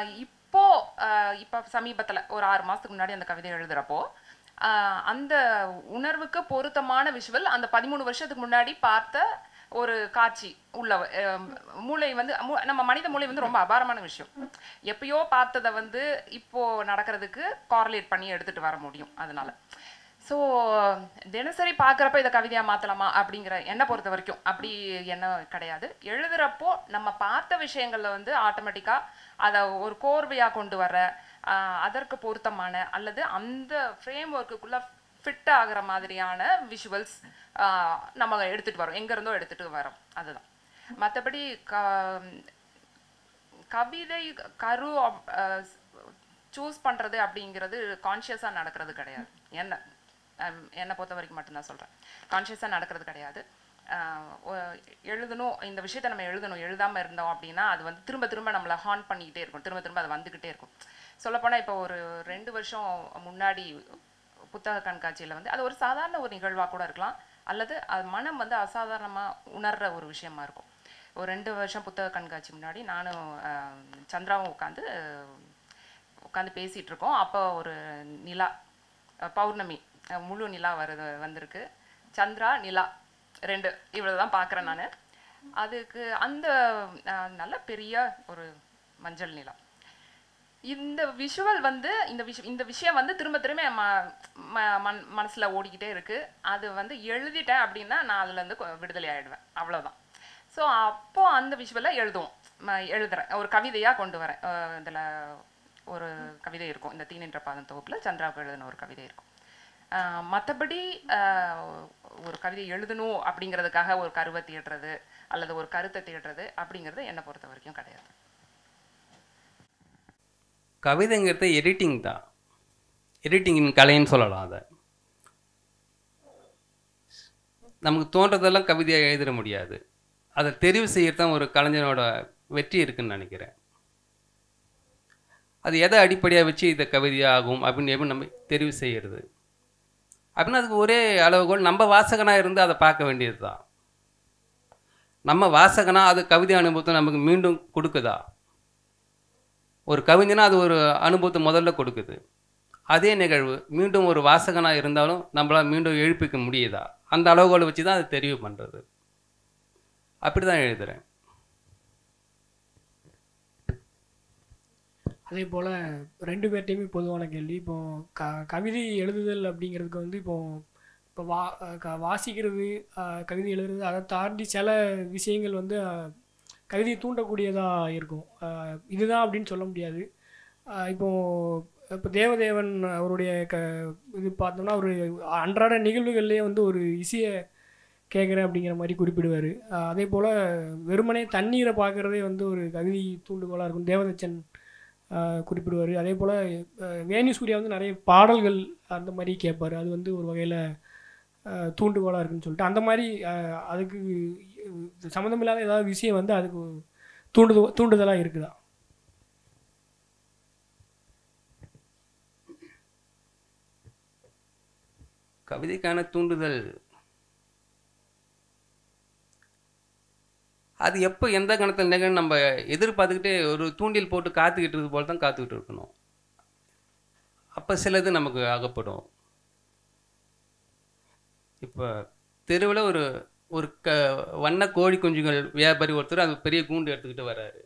இப்போ சமீபத்தில் ஒரு 6 மாதத்துக்கு முன்னாடி அந்த கவிதை எழுதுகிறப்போ அந்த உணர்வுக்கு பொருத்தமான விஷுவல் அந்த 13 வருஷத்துக்கு முன்னாடி பார்த்த ஒரு காட்சி உள்ள மூளை வந்து நம்ம மனித மூளை வந்து ரொம்ப அபாரமான விஷயம். எப்பயோ பார்த்ததை வந்து இப்போ நடக்கிறதுக்கு கார்லேட் பண்ணி எடுத்துகிட்டு வர முடியும். அதனால ஸோ தினசரி பார்க்குறப்ப இதை கவிதையாக மாற்றலாமா அப்படிங்கிற என்னை பொறுத்த வரைக்கும் அப்படி எண்ணம் கிடையாது. எழுதுகிறப்போ நம்ம பார்த்த விஷயங்களில் வந்து ஆட்டோமேட்டிக்காக அதை ஒரு கோர்வையாக கொண்டு வர அதற்கு பொருத்தமான அல்லது அந்த ஃப்ரேம் ஒர்க்குள்ளே ஃபிட் ஆகிற மாதிரியான விஷுவல்ஸ் நம்ம எடுத்துகிட்டு வரோம், எங்கேருந்தோ எடுத்துகிட்டு வரோம். அதுதான். மற்றபடி கவிதை கரு சூஸ் பண்ணுறது அப்படிங்கிறது கான்ஷியஸாக நடக்கிறது கிடையாது. என்னை பொறுத்த வரைக்கும் மட்டும்தான் சொல்கிறேன், கான்ஷியஸாக நடக்கிறது கிடையாது. எழுதணும், இந்த விஷயத்தை நம்ம எழுதாமல் இருந்தோம் அப்படின்னா அது வந்து திரும்ப திரும்ப நம்மளை ஹார்ன் பண்ணிக்கிட்டே இருக்கும், திரும்ப திரும்ப அது வந்துக்கிட்டே இருக்கும். சொல்லப்போனால் இப்போ ஒரு 2 வருஷம் முன்னாடி புத்தக கண்காட்சியில் வந்து அது ஒரு சாதாரண ஒரு நிகழ்வாக கூட இருக்கலாம், அல்லது அது மனம் வந்து அசாதாரணமாக உணர்கிற ஒரு விஷயமா இருக்கும். ஒரு 2 வருஷம் புத்தக கண்காட்சி முன்னாடி நானும் சந்திராவும் உட்காந்து பேசிகிட்டு இருக்கோம். அப்போ ஒரு நிலா, பௌர்ணமி முழு நிலா வந்திருக்கு. சந்திரா நிலா 2 இவ்வளோ தான் பார்க்குறேன் நான். அதுக்கு அந்த நல்ல பெரிய ஒரு மஞ்சள் நிலா. இந்த விஷுவல் வந்து இந்த விஷயம் வந்து திரும்ப திரும்ப மனசில் ஓடிக்கிட்டே இருக்குது. அது வந்து எழுதிட்டேன் அப்படின்னா நான் அதுலேருந்து விடுதலை ஆகிடுவேன், அவ்வளோதான். ஸோ அப்போது அந்த விஷுவலை எழுதுறேன், ஒரு கவிதையாக கொண்டு வரேன். இதில் ஒரு கவிதை இருக்கும், இந்த தீனின்ற பாதம் தொகுப்பில் சந்திராவுக்கு எழுதின ஒரு கவிதை இருக்கும். மற்றபடி ஒரு கவிதை எழுதணும் அப்படிங்கிறதுக்காக ஒரு கருவை தேடுறது அல்லது ஒரு கருத்தை தேடுறது அப்படிங்கிறது என்னை பொறுத்த வரைக்கும் கிடையாது. கவிதைங்கிறது எடிட்டிங் தான், எடிட்டிங்கின் கலைன்னு சொல்லலாம். அதை நமக்கு தோன்றதெல்லாம் கவிதையாக எழுதிட முடியாது, அதை தெரிவு செய்யறது தான் ஒரு கலைஞனோட வெற்றி இருக்குன்னு நினைக்கிறேன். அது எதை அடிப்படையாக வச்சு இதை கவிதையாகும் அப்படின்னு எப்படி நம்ம தெரிவு செய்கிறது அப்படின்னா அதுக்கு ஒரே அளவுகோல் நம்ம வாசகனாக இருந்து அதை பார்க்க வேண்டியது தான். நம்ம வாசகனாக அது கவிதை அனுபவத்தை நமக்கு மீண்டும் கொடுக்குதா? ஒரு கவிஞனா அது ஒரு அனுபவத்தை முதல்ல கொடுக்குது. அதே நிகழ்வு மீண்டும் ஒரு வாசகனாக இருந்தாலும் நம்மளால் மீண்டும் எழுப்பிக்க முடியுதா? அந்த அளவுகோலை வச்சு தான் அதை தெரிவு பண்ணுறது. அப்படி தான் எழுதுகிறேன். அதே போல் 2 பேர்ட்டையுமே பொதுவான கேள்வி. இப்போது கவிதை எழுதுதல் அப்படிங்கிறதுக்கு வந்து இப்போ வாசிக்கிறது, கவிதை எழுதுறது, அதை தாண்டி சில விஷயங்கள் வந்து கவிதையை தூண்டக்கூடியதாக இருக்கும். இதுதான் அப்படின்னு சொல்ல முடியாது. இப்போது இப்போ தேவதேவன் அவருடைய இது பார்த்தோம்னா ஒரு அன்றாட நிகழ்வுகள்லேயே வந்து ஒரு இசையை கேட்குறேன் அப்படிங்கிற மாதிரி குறிப்பிடுவார். அதே போல் வெறுமனே தண்ணீரை பார்க்குறதே வந்து ஒரு கவிதை தூண்டுகோலாக இருக்கும் தேவதச்சன் குறிப்பிடுவார். அதே போல் வேணி சூர்யா வந்து நிறைய பாடல்கள் அந்த மாதிரி கேட்பார். அது வந்து ஒரு வகையில் தூண்டுகோலாக இருக்குன்னு சொல்லிட்டு அந்த மாதிரி அதுக்கு சம்மந்தமில்லாத ஏதாவது விஷயம் வந்து அதுக்கு தூண்டுதலாக இருக்குதா? கவிதைக்கான தூண்டுதல் அது எப்போ எந்த கணத்தில் நிகழ்ந்து நம்ம எதிர்பார்த்துக்கிட்டே ஒரு தூண்டில் போட்டு காத்துக்கிட்டு இருக்கிறது போல தான் காத்துக்கிட்டு இருக்கணும். அப்போ சிலது நமக்கு அகப்படும். இப்போ தெருவில் ஒரு ஒரு வண்ண கோழி குஞ்சுகள் வியாபாரி ஒருத்தர் அது பெரிய கூண்டு எடுத்துக்கிட்டு வர்றாரு.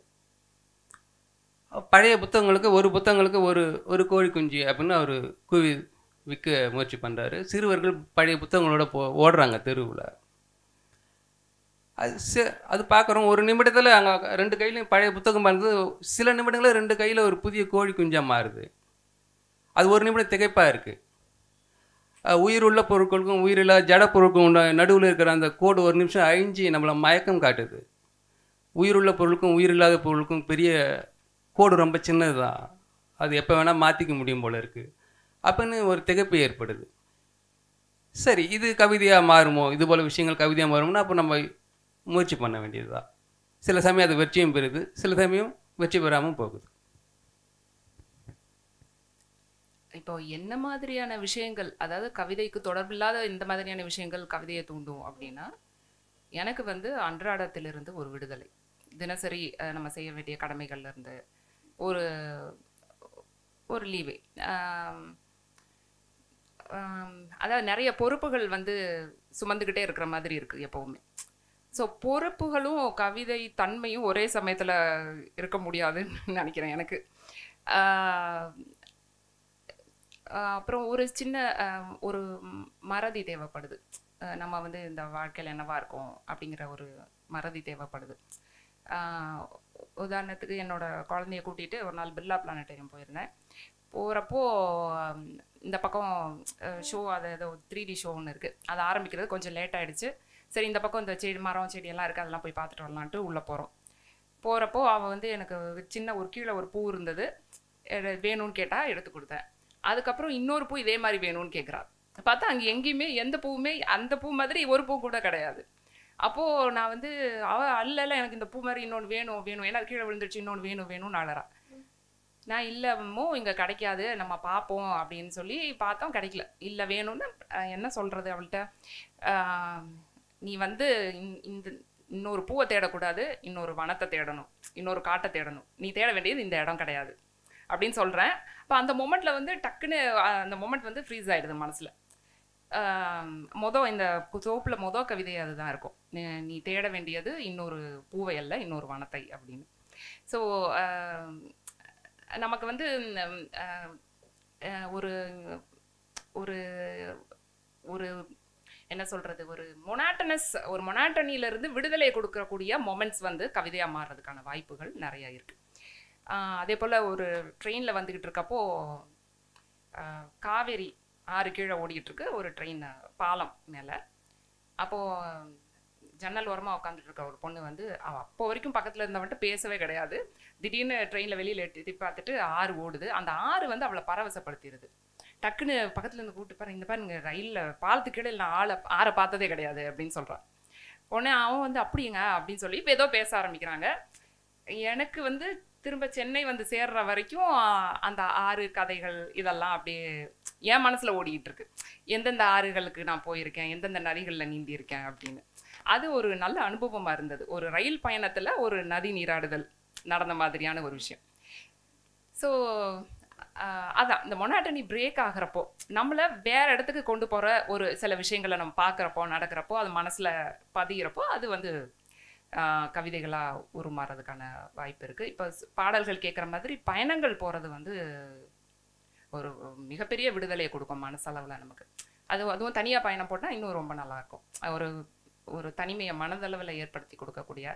பழைய புத்தகங்களுக்கு ஒரு கோழி குஞ்சு அப்படின்னு அவர் கூவி விற்க முயற்சி பண்ணுறாரு. சிறுவர்கள் பழைய புத்தகங்களோட ஓடுறாங்க தெருவில். அது பார்க்குறோம். ஒரு நிமிடத்தில் அங்கே 2 கையிலையும் பழைய புத்தகம் பண்ணுறது, சில நிமிடங்களில் 2 கையில் ஒரு புதிய கோழி குஞ்சாக மாறுது. அது ஒரு நிமிடம் திகைப்பாக இருக்குது. உயிருள்ள பொருட்களுக்கும் உயிரில்லா ஜட பொருட்களுக்கும் நடுவில் இருக்கிற அந்த கோடு ஒரு நிமிஷம் அழிஞ்சு நம்மளை மயக்கம் காட்டுது. உயிருள்ள பொருளுக்கும் உயிரில்லாத பொருளுக்கும் பெரிய கோடு ரொம்ப சின்னது தான், அது எப்போ வேணால் மாற்றிக்க முடியும் போல இருக்குது அப்படின்னு ஒரு திகைப்பு ஏற்படுது. சரி, இது கவிதையாக மாறுமோ, இது போல் விஷயங்கள் கவிதையாக மாறுமோன்னா அப்போ நம்ம முயற்சி பண்ண வேண்டியது தான். சில சமயம் அது வெற்றியும் பெறுது, சில சமயம் வெற்றி பெறாமல் போகுது. இப்போ என்ன மாதிரியான விஷயங்கள், அதாவது கவிதைக்கு தொடர்பில்லாத இந்த மாதிரியான விஷயங்கள் கவிதையை தூண்டும் அப்படின்னா, எனக்கு வந்து அன்றாடத்திலிருந்து ஒரு விடுதலை, தினசரி நம்ம செய்ய வேண்டிய கடமைகள்லேருந்து ஒரு ஒரு லீவே. அதாவது நிறைய பொறுப்புகள் வந்து சுமந்துக்கிட்டே இருக்கிற மாதிரி இருக்குது எப்போவுமே. ஸோ பொறுப்புகளும் கவிதை தன்மையும் ஒரே சமயத்தில் இருக்க முடியாதுன்னு நினைக்கிறேன் எனக்கு. அப்புறம் ஒரு சின்ன ஒரு மறதி தேவைப்படுது. நம்ம வந்து இந்த வாழ்க்கையில் என்னவா இருக்கும் அப்படிங்கிற ஒரு மறதி தேவைப்படுது. உதாரணத்துக்கு என்னோட குழந்தைய கூட்டிகிட்டு ஒரு நாள் பிர்லா பிளானட்டோரியம் போயிருந்தேன். போகிறப்போ இந்த பக்கம் ஷோ, அது ஏதோ 3D ஷோ ஒன்று இருக்குது, அது ஆரம்பிக்கிறது கொஞ்சம் லேட் ஆகிடுச்சு. சரி, இந்த பக்கம் இந்த மரம் செடியெல்லாம் இருக்குது, அதெல்லாம் போய் பார்த்துட்டு வரலான்ட்டு உள்ளே போகிறப்போ அவள் வந்து எனக்கு சின்ன ஒரு கீழே ஒரு பூ இருந்தது, வேணும்னு கேட்டால் எடுத்து கொடுத்தேன். அதுக்கப்புறம் இன்னொரு பூ இதே மாதிரி வேணும்னு கேட்குறாள். பார்த்தா அங்கே எங்கேயுமே எந்த பூவுமே அந்த பூ மாதிரி ஒரு பூ கூட கிடையாது. அப்போது நான் வந்து அல்ல எனக்கு இந்த பூ மாதிரி இன்னொன்று வேணும் ஏன்னா கீழே விழுந்துருச்சு, இன்னொன்று வேணும்னு அழறா. நான் இல்லைமோ இங்கே கிடைக்காது, நம்ம பார்ப்போம் அப்படின்னு சொல்லி பார்த்தோம், கிடைக்கல. இல்லை வேணும்னு என்ன சொல்கிறது அவள்கிட்ட, நீ வந்து இந்த இன்னொரு பூவை தேடக்கூடாது, இன்னொரு வனத்தை தேடணும், இன்னொரு காட்டை தேடணும், நீ தேட வேண்டியது இந்த இடம் கிடையாது அப்படின்னு சொல்கிறேன். அப்போ அந்த மொமெண்ட்டில் வந்து டக்குன்னு அந்த மொமெண்ட் வந்து ஃப்ரீஸ் ஆகிடுது மனசில். இந்த சோப்பில் கவிதை அதுதான் இருக்கும், நீ தேட வேண்டியது இன்னொரு பூவை அல்ல, இன்னொரு வனத்தை அப்படின்னு. ஸோ நமக்கு வந்து ஒரு ஒரு ஒரு என்ன சொல்கிறது, ஒரு மொனாட்டனியிலிருந்து விடுதலை கொடுக்கக்கூடிய மொமெண்ட்ஸ் வந்து கவிதையாக மாறுறதுக்கான வாய்ப்புகள் நிறையா இருக்குது. அதே போல் ஒரு ட்ரெயினில் வந்துக்கிட்டு இருக்கப்போ காவேரி ஆறு கீழே ஓடிக்கிட்டுருக்கு ஒரு ட்ரெயின் பாலம் மேலே. அப்போது ஜன்னல் ஓரமாக உட்காந்துட்டு இருக்க ஒரு பொண்ணு வந்து அவள் அப்போ வரைக்கும் பக்கத்தில் இருந்தவன்ட்டு பேசவே கிடையாது. திடீர்னு ட்ரெயினில் வெளியில் எட்டி பார்த்துட்டு ஆறு ஓடுது. அந்த ஆறு வந்து அவளை பரவசப்படுத்திடுது. டக்குன்னு பக்கத்தில் இருந்து கூப்பிட்டு பாரு, இந்த பாருங்க ரயிலில் பாலத்துக்கு கீழே நான் ஆறை பார்த்ததே கிடையாது அப்படின்னு சொல்கிறான். உடனே அவன் வந்து அப்படிங்க அப்படின்னு சொல்லி இப்போ ஏதோ பேச ஆரம்பிக்கிறாங்க. எனக்கு வந்து திரும்ப சென்னை வந்து சேர்ற வரைக்கும் அந்த ஆறு கதைகள் இதெல்லாம் அப்படியே என் மனசில் ஓடிக்கிட்டு இருக்கு. எந்தெந்த ஆறுகளுக்கு நான் போயிருக்கேன், எந்தெந்த நதிகளில் நீந்தியிருக்கேன் அப்படின்னு. அது ஒரு நல்ல அனுபவமாக இருந்தது. ஒரு ரயில் பயணத்தில் ஒரு நதி நீராடுதல் நடந்த மாதிரியான ஒரு விஷயம். ஸோ அதான் இந்த மொனாட்டனி பிரேக் ஆகிறப்போ நம்மளை வேறு இடத்துக்கு கொண்டு போகிற ஒரு சில விஷயங்களை நம்ம பார்க்குறப்போ நடக்கிறப்போ அது மனசில் பதிகிறப்போ அது வந்து கவிதைகளாக உருமாறதுக்கான வாய்ப்பு இருக்குது. இப்போ பாடல்கள் கேட்குற மாதிரி பயணங்கள் போகிறது வந்து ஒரு மிகப்பெரிய விடுதலையை கொடுக்கும் மனசளவில் நமக்கு. அதுவும் தனியாக பயணம் போட்டால் இன்னும் ரொம்ப நல்லாயிருக்கும். ஒரு தனிமையை மனதளவில் ஏற்படுத்தி கொடுக்கக்கூடிய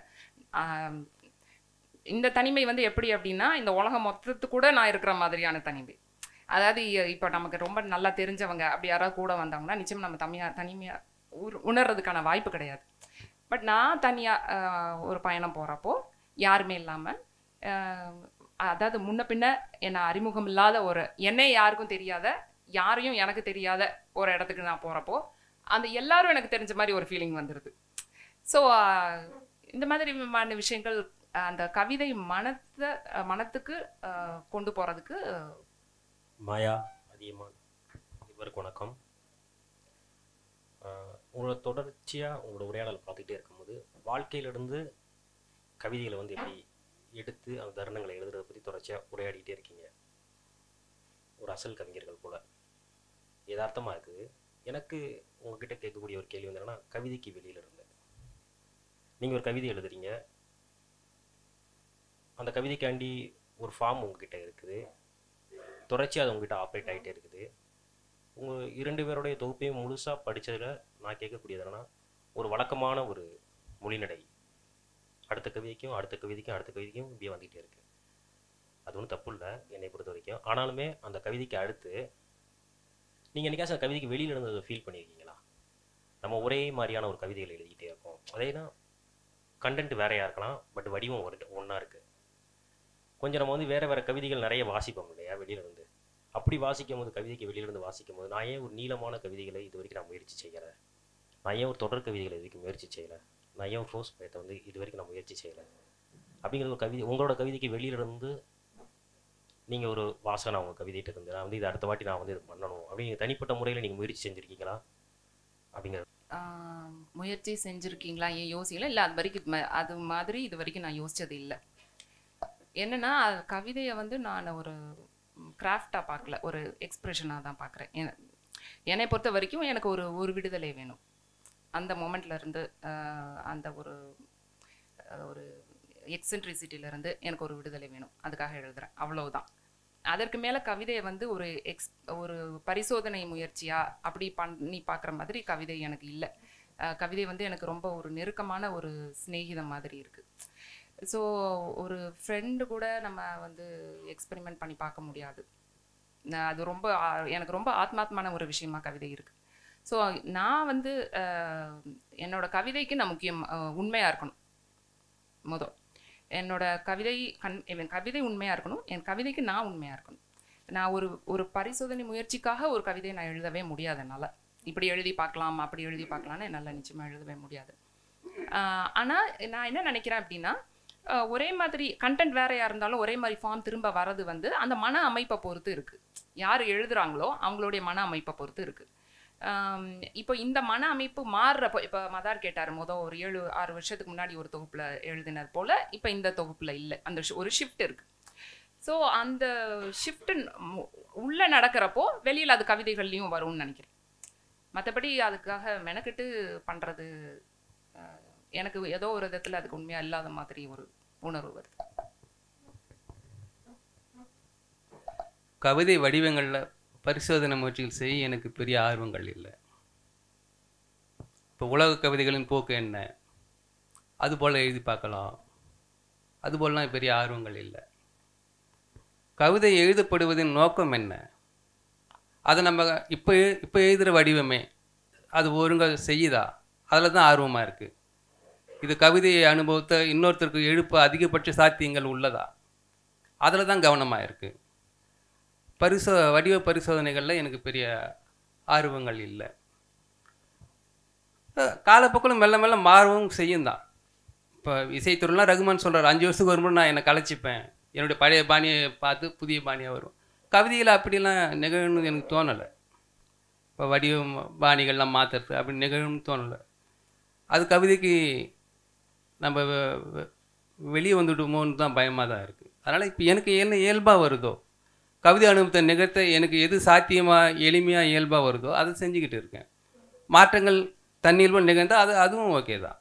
இந்த தனிமை வந்து எப்படி அப்படின்னா இந்த உலகம் மொத்தத்து கூட நான் இருக்கிற மாதிரியான தனிமை. அதாவது இப்போ நமக்கு ரொம்ப நல்லா தெரிஞ்சவங்க அப்படி யாராவது கூட வந்தாங்கன்னா நிச்சயம் நம்ம தனிமையாக உணர்றதுக்கான வாய்ப்பு கிடையாது. பட் நான் தனியாக ஒரு பயணம் போகிறப்போ யாருமே இல்லாமல், அதாவது முன்ன பின்ன என்னை அறிமுகம் இல்லாத என்னை யாருக்கும் தெரியாத, யாரையும் எனக்கு தெரியாத ஒரு இடத்துக்கு நான் போகிறப்போ அந்த எல்லாரும் எனக்கு தெரிஞ்ச மாதிரி ஒரு ஃபீலிங் வந்துடுது. ஸோ இந்த மாதிரிமான விஷயங்கள் அந்த கவிதை மனத்துக்கு கொண்டு போகிறதுக்கு. மாயா, அதியமான் இவருக்கு வணக்கம். உங்களோட தொடர்ச்சியாக உங்களோட உரையாடலை பார்த்துக்கிட்டே இருக்கும்போது வாழ்க்கையிலிருந்து கவிதைகளை வந்து எப்படி எடுத்து அந்த தருணங்களை எழுதுறதை பற்றி தொடர்ச்சியாக உரையாடிக்கிட்டே இருக்கீங்க. ஒரு அசல் கவிஞர்கள் போல் யதார்த்தமாக இருக்குது. எனக்கு உங்ககிட்ட கேட்கக்கூடிய ஒரு கேள்வி வந்து என்னன்னா, கவிதைக்கு வெளியில் இருந்து நீங்கள் ஒரு கவிதை எழுதுறீங்க, அந்த கவிதைக்காண்டி ஒரு ஃபார்ம் உங்ககிட்ட இருக்குது, தொடர்ச்சி அது உங்ககிட்ட ஆப்ரேட் ஆகிட்டே இருக்குது. உங்கள் 2 பேருடைய தொகுப்பையும் முழுசாக படித்ததில் நான் கேட்கக்கூடியது என்னன்னா, ஒரு வழக்கமான ஒரு மொழிநடை அடுத்த கவிதைக்கும் அடுத்த கவிதைக்கும் அடுத்த கவிதைக்கும் இப்படியே வந்துகிட்டே இருக்குது. அது ஒன்றும் தப்பு இல்லை என்னை பொறுத்த வரைக்கும். ஆனாலுமே அந்த கவிதைக்கு அடுத்து நீங்கள் என்னைக்காச்சும் அந்த கவிதைக்கு வெளியில் இருந்ததை ஃபீல் பண்ணியிருக்கீங்களா? நம்ம ஒரே மாதிரியான ஒரு கவிதைகள் எழுதிக்கிட்டே இருக்கோம். அதேனா கண்டென்ட் வேறையாக இருக்கலாம், பட் வடிவம் ஒன்றா இருக்குது. கொஞ்சம் நம்ம வந்து வேறு கவிதைகள் நிறைய வாசிப்போம் இல்லையா வெளியிலேருந்து. அப்படி வாசிக்கும் போது, கவிதைக்கு வெளியிலேருந்து வாசிக்கும் போது, நான் ஏன் ஒரு நீளமான கவிதைகளை இது வரைக்கும் நான் முயற்சி செய்கிறேன், நான் ஏன் ஒரு தொடர் கவிதைகளை இது வரைக்கும் முயற்சி செய்யலை, நான் ஏன் ஒரு ப்ரோஸ் பயத்தை வந்து இது வரைக்கும் நான் முயற்சி செய்யலை அப்படிங்கிற ஒரு கவிதை உங்களோட கவிதைக்கு வெளியிலிருந்து நீங்கள் ஒரு வாசனை உங்கள் கவிதைகிட்ட இருந்து நான் வந்து இது அடுத்த வாட்டி நான் வந்து இது பண்ணணும் அப்படிங்கிற தனிப்பட்ட முறையில் நீங்கள் முயற்சி செஞ்சுருக்கீங்களா அப்படிங்கிற முயற்சி செஞ்சுருக்கீங்களா? ஏன் யோசிக்கல இல்லை, அது வரைக்கும் அது மாதிரி இது வரைக்கும் நான் யோசித்தது இல்லை. என்னென்னா கவிதையை வந்து நான் ஒரு கிராஃப்டாக பார்க்கல, ஒரு எக்ஸ்ப்ரெஷனாக தான் பார்க்குறேன். என்னை பொறுத்த வரைக்கும் எனக்கு ஒரு விடுதலை வேணும். அந்த மொமெண்ட்லேருந்து அந்த ஒரு எக்ஸென்ட்ரிசிட்டியிலேருந்து எனக்கு ஒரு விடுதலை வேணும், அதுக்காக எழுதுகிறேன், அவ்வளவுதான். அதற்கு மேலே கவிதையை வந்து ஒரு பரிசோதனை முயற்சியாக அப்படி பண்ணி பார்க்குற மாதிரி கவிதை எனக்கு இல்லை. கவிதை வந்து எனக்கு ரொம்ப ஒரு நெருக்கமான ஒரு சிநேகிதம் மாதிரி இருக்குது. ஸோ ஒரு ஃப்ரெண்டு கூட நம்ம வந்து எக்ஸ்பெரிமெண்ட் பண்ணி பார்க்க முடியாது. அது எனக்கு ரொம்ப ஆத்மாத்மான ஒரு விஷயமா கவிதை இருக்குது. ஸோ நான் வந்து என்னோட கவிதைக்கு நான் உண்மையாக இருக்கணும். என்னோட என் கவிதை உண்மையாக இருக்கணும், என் கவிதைக்கு நான் உண்மையாக இருக்கணும். நான் ஒரு பரிசோதனை முயற்சிக்காக ஒரு கவிதையை நான் எழுதவே முடியாது என்னால். இப்படி எழுதி பார்க்கலாம் அப்படி எழுதி பார்க்கலான்னு என்னால் நிச்சயமாக எழுதவே முடியாது. ஆனால் நான் என்ன நினைக்கிறேன் அப்படின்னா, ஒரே மாதிரி கண்டென்ட் வேறையாக இருந்தாலும் ஒரே மாதிரி ஃபார்ம் திரும்ப வர்றது வந்து அந்த மன அமைப்பை பொறுத்து இருக்குது. யார் எழுதுகிறாங்களோ அவங்களுடைய மன அமைப்பை பொறுத்து இருக்குது. இப்போ இந்த மன அமைப்பு மாறுறப்போ, இப்போ மதார் கேட்டார், ஒரு 7-6 வருஷத்துக்கு முன்னாடி ஒரு தொகுப்பில் எழுதினது போல் இப்போ இந்த தொகுப்பில் இல்லை, அந்த ஒரு ஷிஃப்ட் இருக்குது. ஸோ அந்த ஷிஃப்ட்டு உள்ளே நடக்கிறப்போ வெளியில் அது கவிதைகள்லையும் வரும்னு நினைக்கிறேன். மற்றபடி அதுக்காக மெனக்கெட்டு பண்ணுறது எனக்கு ஏதோ ஒரு விதத்தில் அதுக்கு உண்மையாக இல்லாத மாதிரி ஒரு உணர்வு வருது. கவிதை வடிவங்களில் பரிசோதனை முயற்சிகள் செய்ய எனக்கு பெரிய ஆர்வங்கள் இல்லை. இப்போ உலக கவிதைகளின் போக்கு என்ன, அதுபோல் எழுதி பார்க்கலாம், அதுபோலாம் பெரிய ஆர்வங்கள் இல்லை. கவிதை எழுதப்படுவதின் நோக்கம் என்ன, அதை நம்ம இப்போ எழுதுகிற வடிவமே அது ஒழுங்காக செய்யுதா, அதில் தான் ஆர்வமாக இருக்குது. இது கவிதையை அனுபவத்தை இன்னொருத்தருக்கு எழுப்ப அதிகபட்ச சாத்தியங்கள் உள்ளதா, அதில் தான் கவனமாக இருக்குது. வடிவ பரிசோதனைகளில் எனக்கு பெரிய ஆர்வங்கள் இல்லை. காலப்போக்கில் மெல்ல மெல்ல மாறவும் செய்யும் தான். இப்போ இசைத்துறைலாம் ரகுமான் சொல்கிறார், 5 வருஷத்துக்கு வரும்போது நான் என்னை கலைச்சிப்பேன், என்னுடைய பழைய பாணியை பார்த்து புதிய பாணியாக வரும். கவிதையில் அப்படிலாம் நிகழணும்னு எனக்கு தோணலை. இப்போ வடிவ பாணிகள்லாம் மாற்றுறது அப்படி நிகழும்னு தோணலை. அது கவிதைக்கு நம்ம வெளியே வந்துவிடுமோன்னு தான் பயமாக தான் இருக்குது. அதனால் இப்போ எனக்கு என்ன இயல்பாக வருதோ, கவிதை அனுபவத்தை நிகழ்த்த எனக்கு எது சாத்தியமாக எளிமையாக இயல்பாக வருதோ அதை செஞ்சுக்கிட்டு இருக்கேன். மாற்றங்கள் தன்னியல்பாக நிகழ்ந்தால் அதுவும் ஓகே தான்.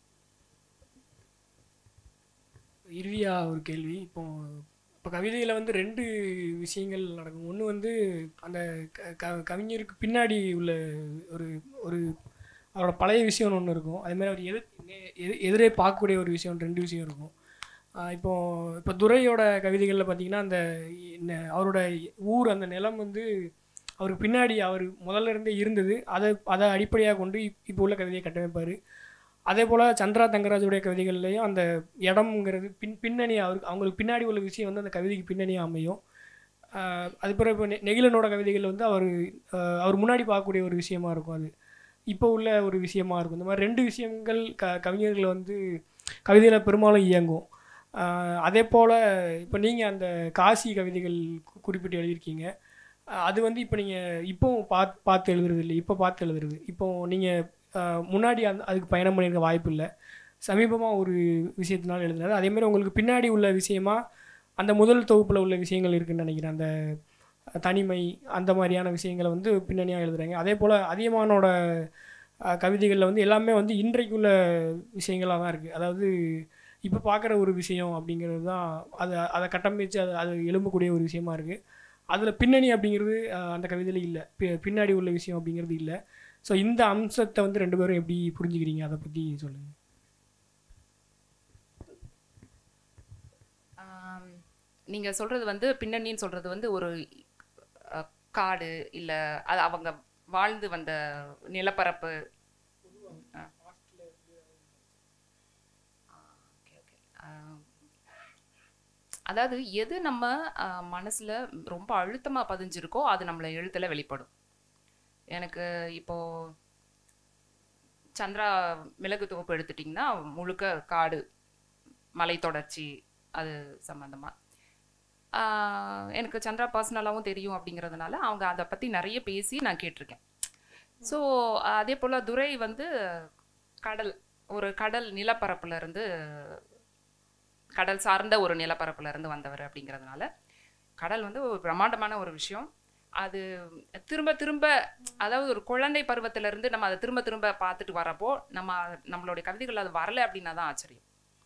இறுதியா ஒரு கேள்வி. இப்போ கவிதையில் வந்து 2 விஷயங்கள் நடக்கும். ஒன்று வந்து அந்த கவிஞருக்கு பின்னாடி உள்ள ஒரு அவரோட பழைய விஷயம்னு ஒன்று இருக்கும். அதுமாதிரி அவர் எதிரே பார்க்கக்கூடிய ஒரு விஷயம், 2 விஷயம் இருக்கும். இப்போ துரையோட கவிதைகளில் பார்த்தீங்கன்னா அந்த அவரோட ஊர் அந்த நிலம் வந்து அவருக்கு பின்னாடி அவர் முதல்ல இருந்தே இருந்தது, அதை அடிப்படையாக கொண்டு இப்போ உள்ள கவிதையை கட்டமைப்பார். அதே போல் சந்திரா தங்கராஜுடைய கவிதைகள்லேயும் அந்த இடம்ங்கிறது பின்னணி அவங்களுக்கு பின்னாடி உள்ள விஷயம் வந்து அந்த கவிதைக்கு பின்னணியாக அமையும். அது பிறகு இப்போ நெகிழனோட கவிதைகள் வந்து அவர் முன்னாடி பார்க்கக்கூடிய ஒரு விஷயமா இருக்கும், அது இப்போ உள்ள ஒரு விஷயமா இருக்கும். இந்த மாதிரி ரெண்டு விஷயங்கள் கவிஞர்கள் வந்து கவிதையில் பெரும்பாலும் இயங்கும். அதே போல் இப்போ நீங்கள் அந்த காசி கவிதைகள் குறிப்பிட்டு எழுதியிருக்கீங்க, அது வந்து இப்போ நீங்கள் இப்போவும் பார்த்து எழுதுறது இல்லை, இப்போ பார்த்து எழுதுறது. இப்போ நீங்கள் முன்னாடி அதுக்கு பயணம் பண்ணியிருக்க வாய்ப்பு இல்லை, சமீபமாக ஒரு விஷயத்தினால எழுதுனாரு. அதேமாதிரி உங்களுக்கு பின்னாடி உள்ள விஷயமா அந்த முதல் தொகுப்பில் உள்ள விஷயங்கள் இருக்குதுன்னு நினைக்கிறேன். அந்த தனிமை அந்த மாதிரியான விஷயங்களை வந்து பின்னணியாக எழுதுகிறாங்க. அதே போல் அதியமானோட கவிதைகளில் வந்து எல்லாமே வந்து இன்றைக்குள்ள விஷயங்களாக தான் இருக்குது. அதாவது இப்போ பார்க்குற ஒரு விஷயம் அப்படிங்கிறது தான் அதை கட்டமைச்சு அது எழும்பக்கூடிய ஒரு விஷயமா இருக்குது. அதில் பின்னணி அப்படிங்கிறது அந்த கவிதையில் இல்லை, பின்னாடி உள்ள விஷயம் அப்படிங்கிறது இல்லை. ஸோ இந்த அம்சத்தை வந்து ரெண்டு பேரும் எப்படி புரிஞ்சுக்கிறீங்க, அதை பற்றி சொல்லுங்கள். நீங்கள் சொல்கிறது வந்து பின்னணின்னு சொல்கிறது வந்து ஒரு காடு இல்லை அது அவங்க வாழ்ந்து வந்த நிலப்பரப்பு. அதாவது எது நம்ம மனசில் ரொம்ப அழுத்தமாக பதிஞ்சிருக்கோ அது நம்மளை எழுத்தில் வெளிப்படும். எனக்கு இப்போது சந்திரா மிளகு தொகுப்பு எடுத்துட்டிங்கன்னா முழுக்க காடு, மலை தொடர்ச்சி, அது சம்மந்தமாக எனக்கு சந்திரா பர்சனலாகவும் தெரியும். அப்படிங்கிறதுனால அவங்க அதை பற்றி நிறைய பேசி நான் கேட்டிருக்கேன். ஸோ அதே போல் துரை வந்து ஒரு கடல் நிலப்பரப்புலேருந்து, கடல் சார்ந்த ஒரு நிலப்பரப்புலேருந்து வந்தவர் அப்படிங்கிறதுனால கடல் வந்து ஒரு பிரம்மாண்டமான ஒரு விஷயம். அது திரும்ப திரும்ப, அதாவது ஒரு குழந்தை பருவத்திலேருந்து நம்ம அதை திரும்ப திரும்ப பார்த்துட்டு வரப்போ நம்மளுடைய கவிதைகள் அது வரலை அப்படின்னா தான் ஆச்சரியம்.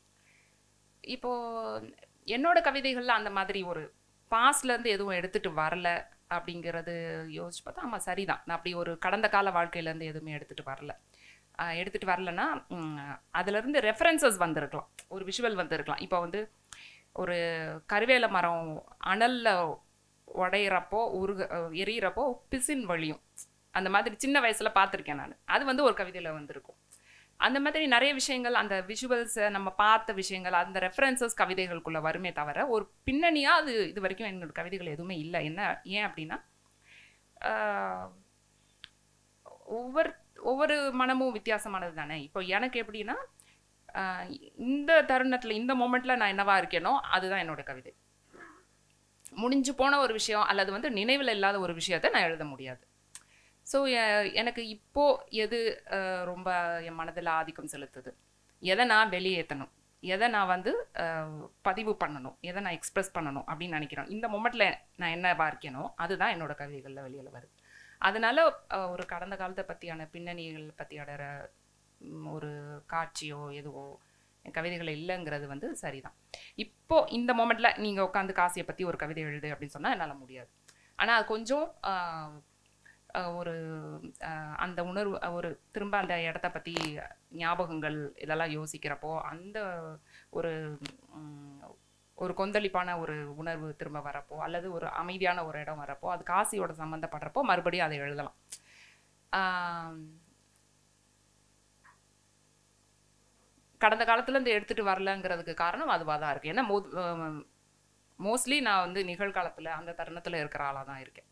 இப்போது என்னோட கவிதைகளில் அந்த மாதிரி ஒரு பாஸ்ட்லேருந்து எதுவும் எடுத்துகிட்டு வரல அப்படிங்கிறது யோசிச்சு பார்த்தா ஆமாம் சரிதான். நான் அப்படி ஒரு கடந்த கால வாழ்க்கையிலேருந்து எதுவுமே எடுத்துகிட்டு வரலன்னா அதுலேருந்து ரெஃபரன்சஸ் வந்திருக்கலாம், ஒரு விஷுவல் வந்திருக்கலாம். இப்போ வந்து ஒரு கருவேல மரம் அனலில் உடையிறப்போ எரியிறப்போ பிசின் வழியும், அந்த மாதிரி சின்ன வயசில் பார்த்துருக்கேன் நான். அது வந்து ஒரு கவிதையில் வந்திருக்கும். அந்த மாதிரி நிறைய விஷயங்கள், அந்த விஷுவல்ஸை நம்ம பார்த்த விஷயங்கள், அந்த ரெஃபரன்சஸ் கவிதைகளுக்குள்ளே வருமே தவிர ஒரு பின்னணியாக அது இது வரைக்கும் என்னோட கவிதைகள் எதுவுமே இல்லை. ஏன் அப்படின்னா ஒவ்வொரு மனமும் வித்தியாசமானது தானே. இப்போ எனக்கு எப்படின்னா இந்த தருணத்தில் இந்த மொமெண்ட்டில் நான் என்னவா இருக்கேனோ அதுதான் என்னோட கவிதை. முடிஞ்சு போன ஒரு விஷயம் அல்லது வந்து நினைவில் இல்லாத ஒரு விஷயத்தை நான் எழுத முடியாது. ஸோ எனக்கு இப்போது எது ரொம்ப என் மனதில் ஆதிக்கம் செலுத்துது, எதை நான் வெளியேற்றணும், எதை நான் வந்து பதிவு பண்ணணும், எதை நான் எக்ஸ்ப்ரெஸ் பண்ணணும் அப்படின்னு நினைக்கிறேன். இந்த மொமெண்ட்டில் நான் என்னவா இருக்கேனோ அதுதான் என்னோட கவிதைகளில் வெளியில் வருது. அதனால ஒரு கடந்த காலத்தை பற்றியான பின்னணிகள் பற்றியான ஒரு காட்சியோ எதுவோ என் கவிதைகள் இல்லைங்கிறது வந்து சரிதான். இப்போது இந்த மொமெண்ட்டில் நீங்கள் உட்காந்து காசியை பற்றி ஒரு கவிதை எழுது அப்படின்னு சொன்னால் என்னால் முடியாது. ஆனால் அது கொஞ்சம் ஒரு அந்த உணர்வு, ஒரு திரும்ப அந்த இடத்த பற்றி ஞாபகங்கள் இதெல்லாம் யோசிக்கிறப்போ அந்த ஒரு கொந்தளிப்பான ஒரு உணர்வு திரும்ப வரப்போ அல்லது ஒரு அமைதியான ஒரு இடம் வரப்போ அது காசியோட சம்மந்தப்படுறப்போ மறுபடியும் அதை எழுதலாம். கடந்த காலத்துலேருந்து எடுத்துகிட்டு வரலங்கிறதுக்கு காரணம் அதுவாக தான் இருக்குது. ஏன்னா மோஸ்ட்லி நான் வந்து நிகழ்காலத்தில் அந்த தருணத்தில் இருக்கிற ஆளாக தான் இருக்கேன்.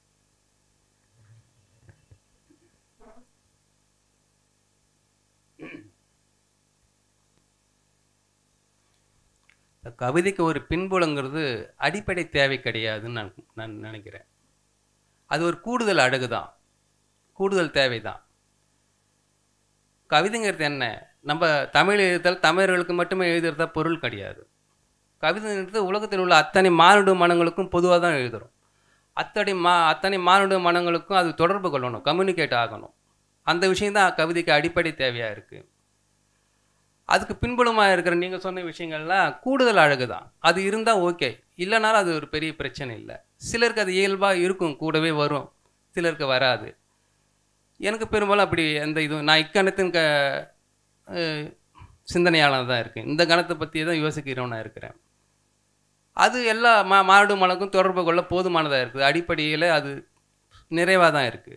கவிதைக்கு ஒரு பின்புலங்கிறது அடிப்படை தேவை கிடையாதுன்னு நான் நினைக்கிறேன். அது ஒரு கூடுதல் அழகு தான், கூடுதல் தேவை தான். கவிதைங்கிறது என்ன, நம்ம தமிழ் எழுதுதல் தமிழர்களுக்கு மட்டுமே எழுதுறதா பொருள் கிடையாது. கவிதைங்கிறது உலகத்தில் உள்ள அத்தனை மானுட மனங்களுக்கும் பொதுவாக தான் எழுதுகிறோம். அத்தனை மானுட மனங்களுக்கும் அது தொடர்பு கொள்ளணும், கம்யூனிகேட் ஆகணும். அந்த விஷயந்தான் கவிதைக்கு அடிப்படை தேவையாக இருக்குது. அதுக்கு பின்புலமாக இருக்கிற நீங்கள் சொன்ன விஷயங்கள்லாம் கூடுதல் அழகு தான். அது இருந்தால் ஓகே, இல்லைனாலும் அது ஒரு பெரிய பிரச்சனை இல்லை. சிலருக்கு அது இயல்பாக இருக்கும், கூடவே வரும், சிலருக்கு வராது. எனக்கு பெரும்பாலும் அப்படி எந்த இதுவும் நான் இக்கணத்தின் சிந்தனையாளர் தான் இருக்கேன். இந்த கணத்தை பற்றி தான் யோசிக்கிறவனாக இருக்கிறேன். அது எல்லா மாடு மலக்கும் தொடர்பு கொள்ள போதுமானதாக இருக்குது. அடிப்படையில் அது நிறைவாக தான் இருக்குது.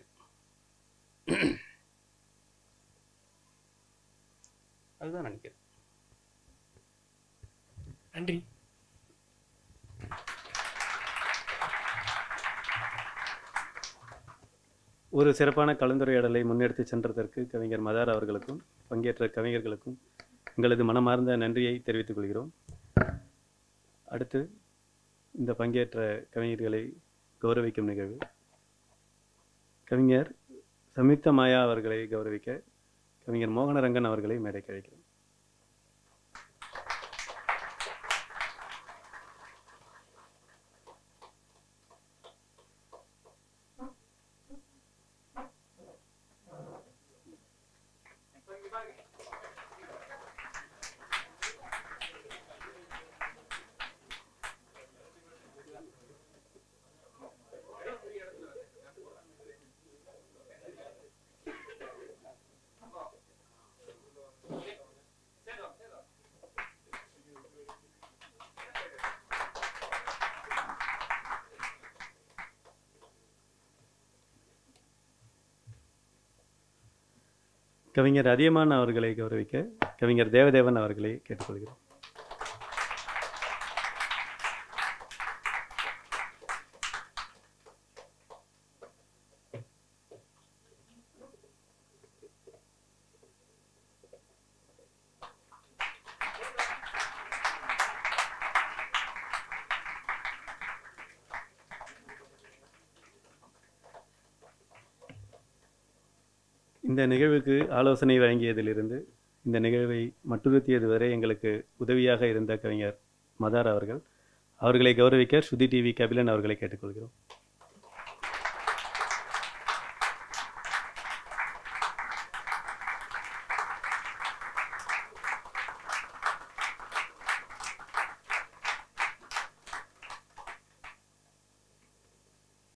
அதுதான் நினைக்கிறேன். நன்றி. ஒரு சிறப்பான கலந்துரையாடலை முன்னெடுத்து சென்றதற்கு கவிஞர் மதார் அவர்களுக்கும் பங்கேற்ற கவிஞர்களுக்கும் எங்களது மனமார்ந்த நன்றியை தெரிவித்துக் கொள்கிறோம். அடுத்து இந்த பங்கேற்ற கவிஞர்களை கௌரவிக்கும் நிகழ்வு. கவிஞர் சம்யுக்தா மாயா அவர்களை கௌரவிக்க கவிஞர் மோகனரங்கன் அவர்களை மேடைக்கு அழைக்கிறோம். கவிஞர் அதியமான் அவர்களை கௌரவிக்க கவிஞர் தேவதேவன் அவர்களை கேட்டுக்கொள்கிறோம். இந்த நிகழ்வுக்கு ஆலோசனை வழங்கியதிலிருந்து இந்த நிகழ்வை மட்டுறுத்தியது வரை எங்களுக்கு உதவியாக இருந்த கவிஞர் மதார் அவர்களை கௌரவிக்க ஸ்ருதி டிவி கபிலன் அவர்களை கேட்டுக்கொள்கிறோம்.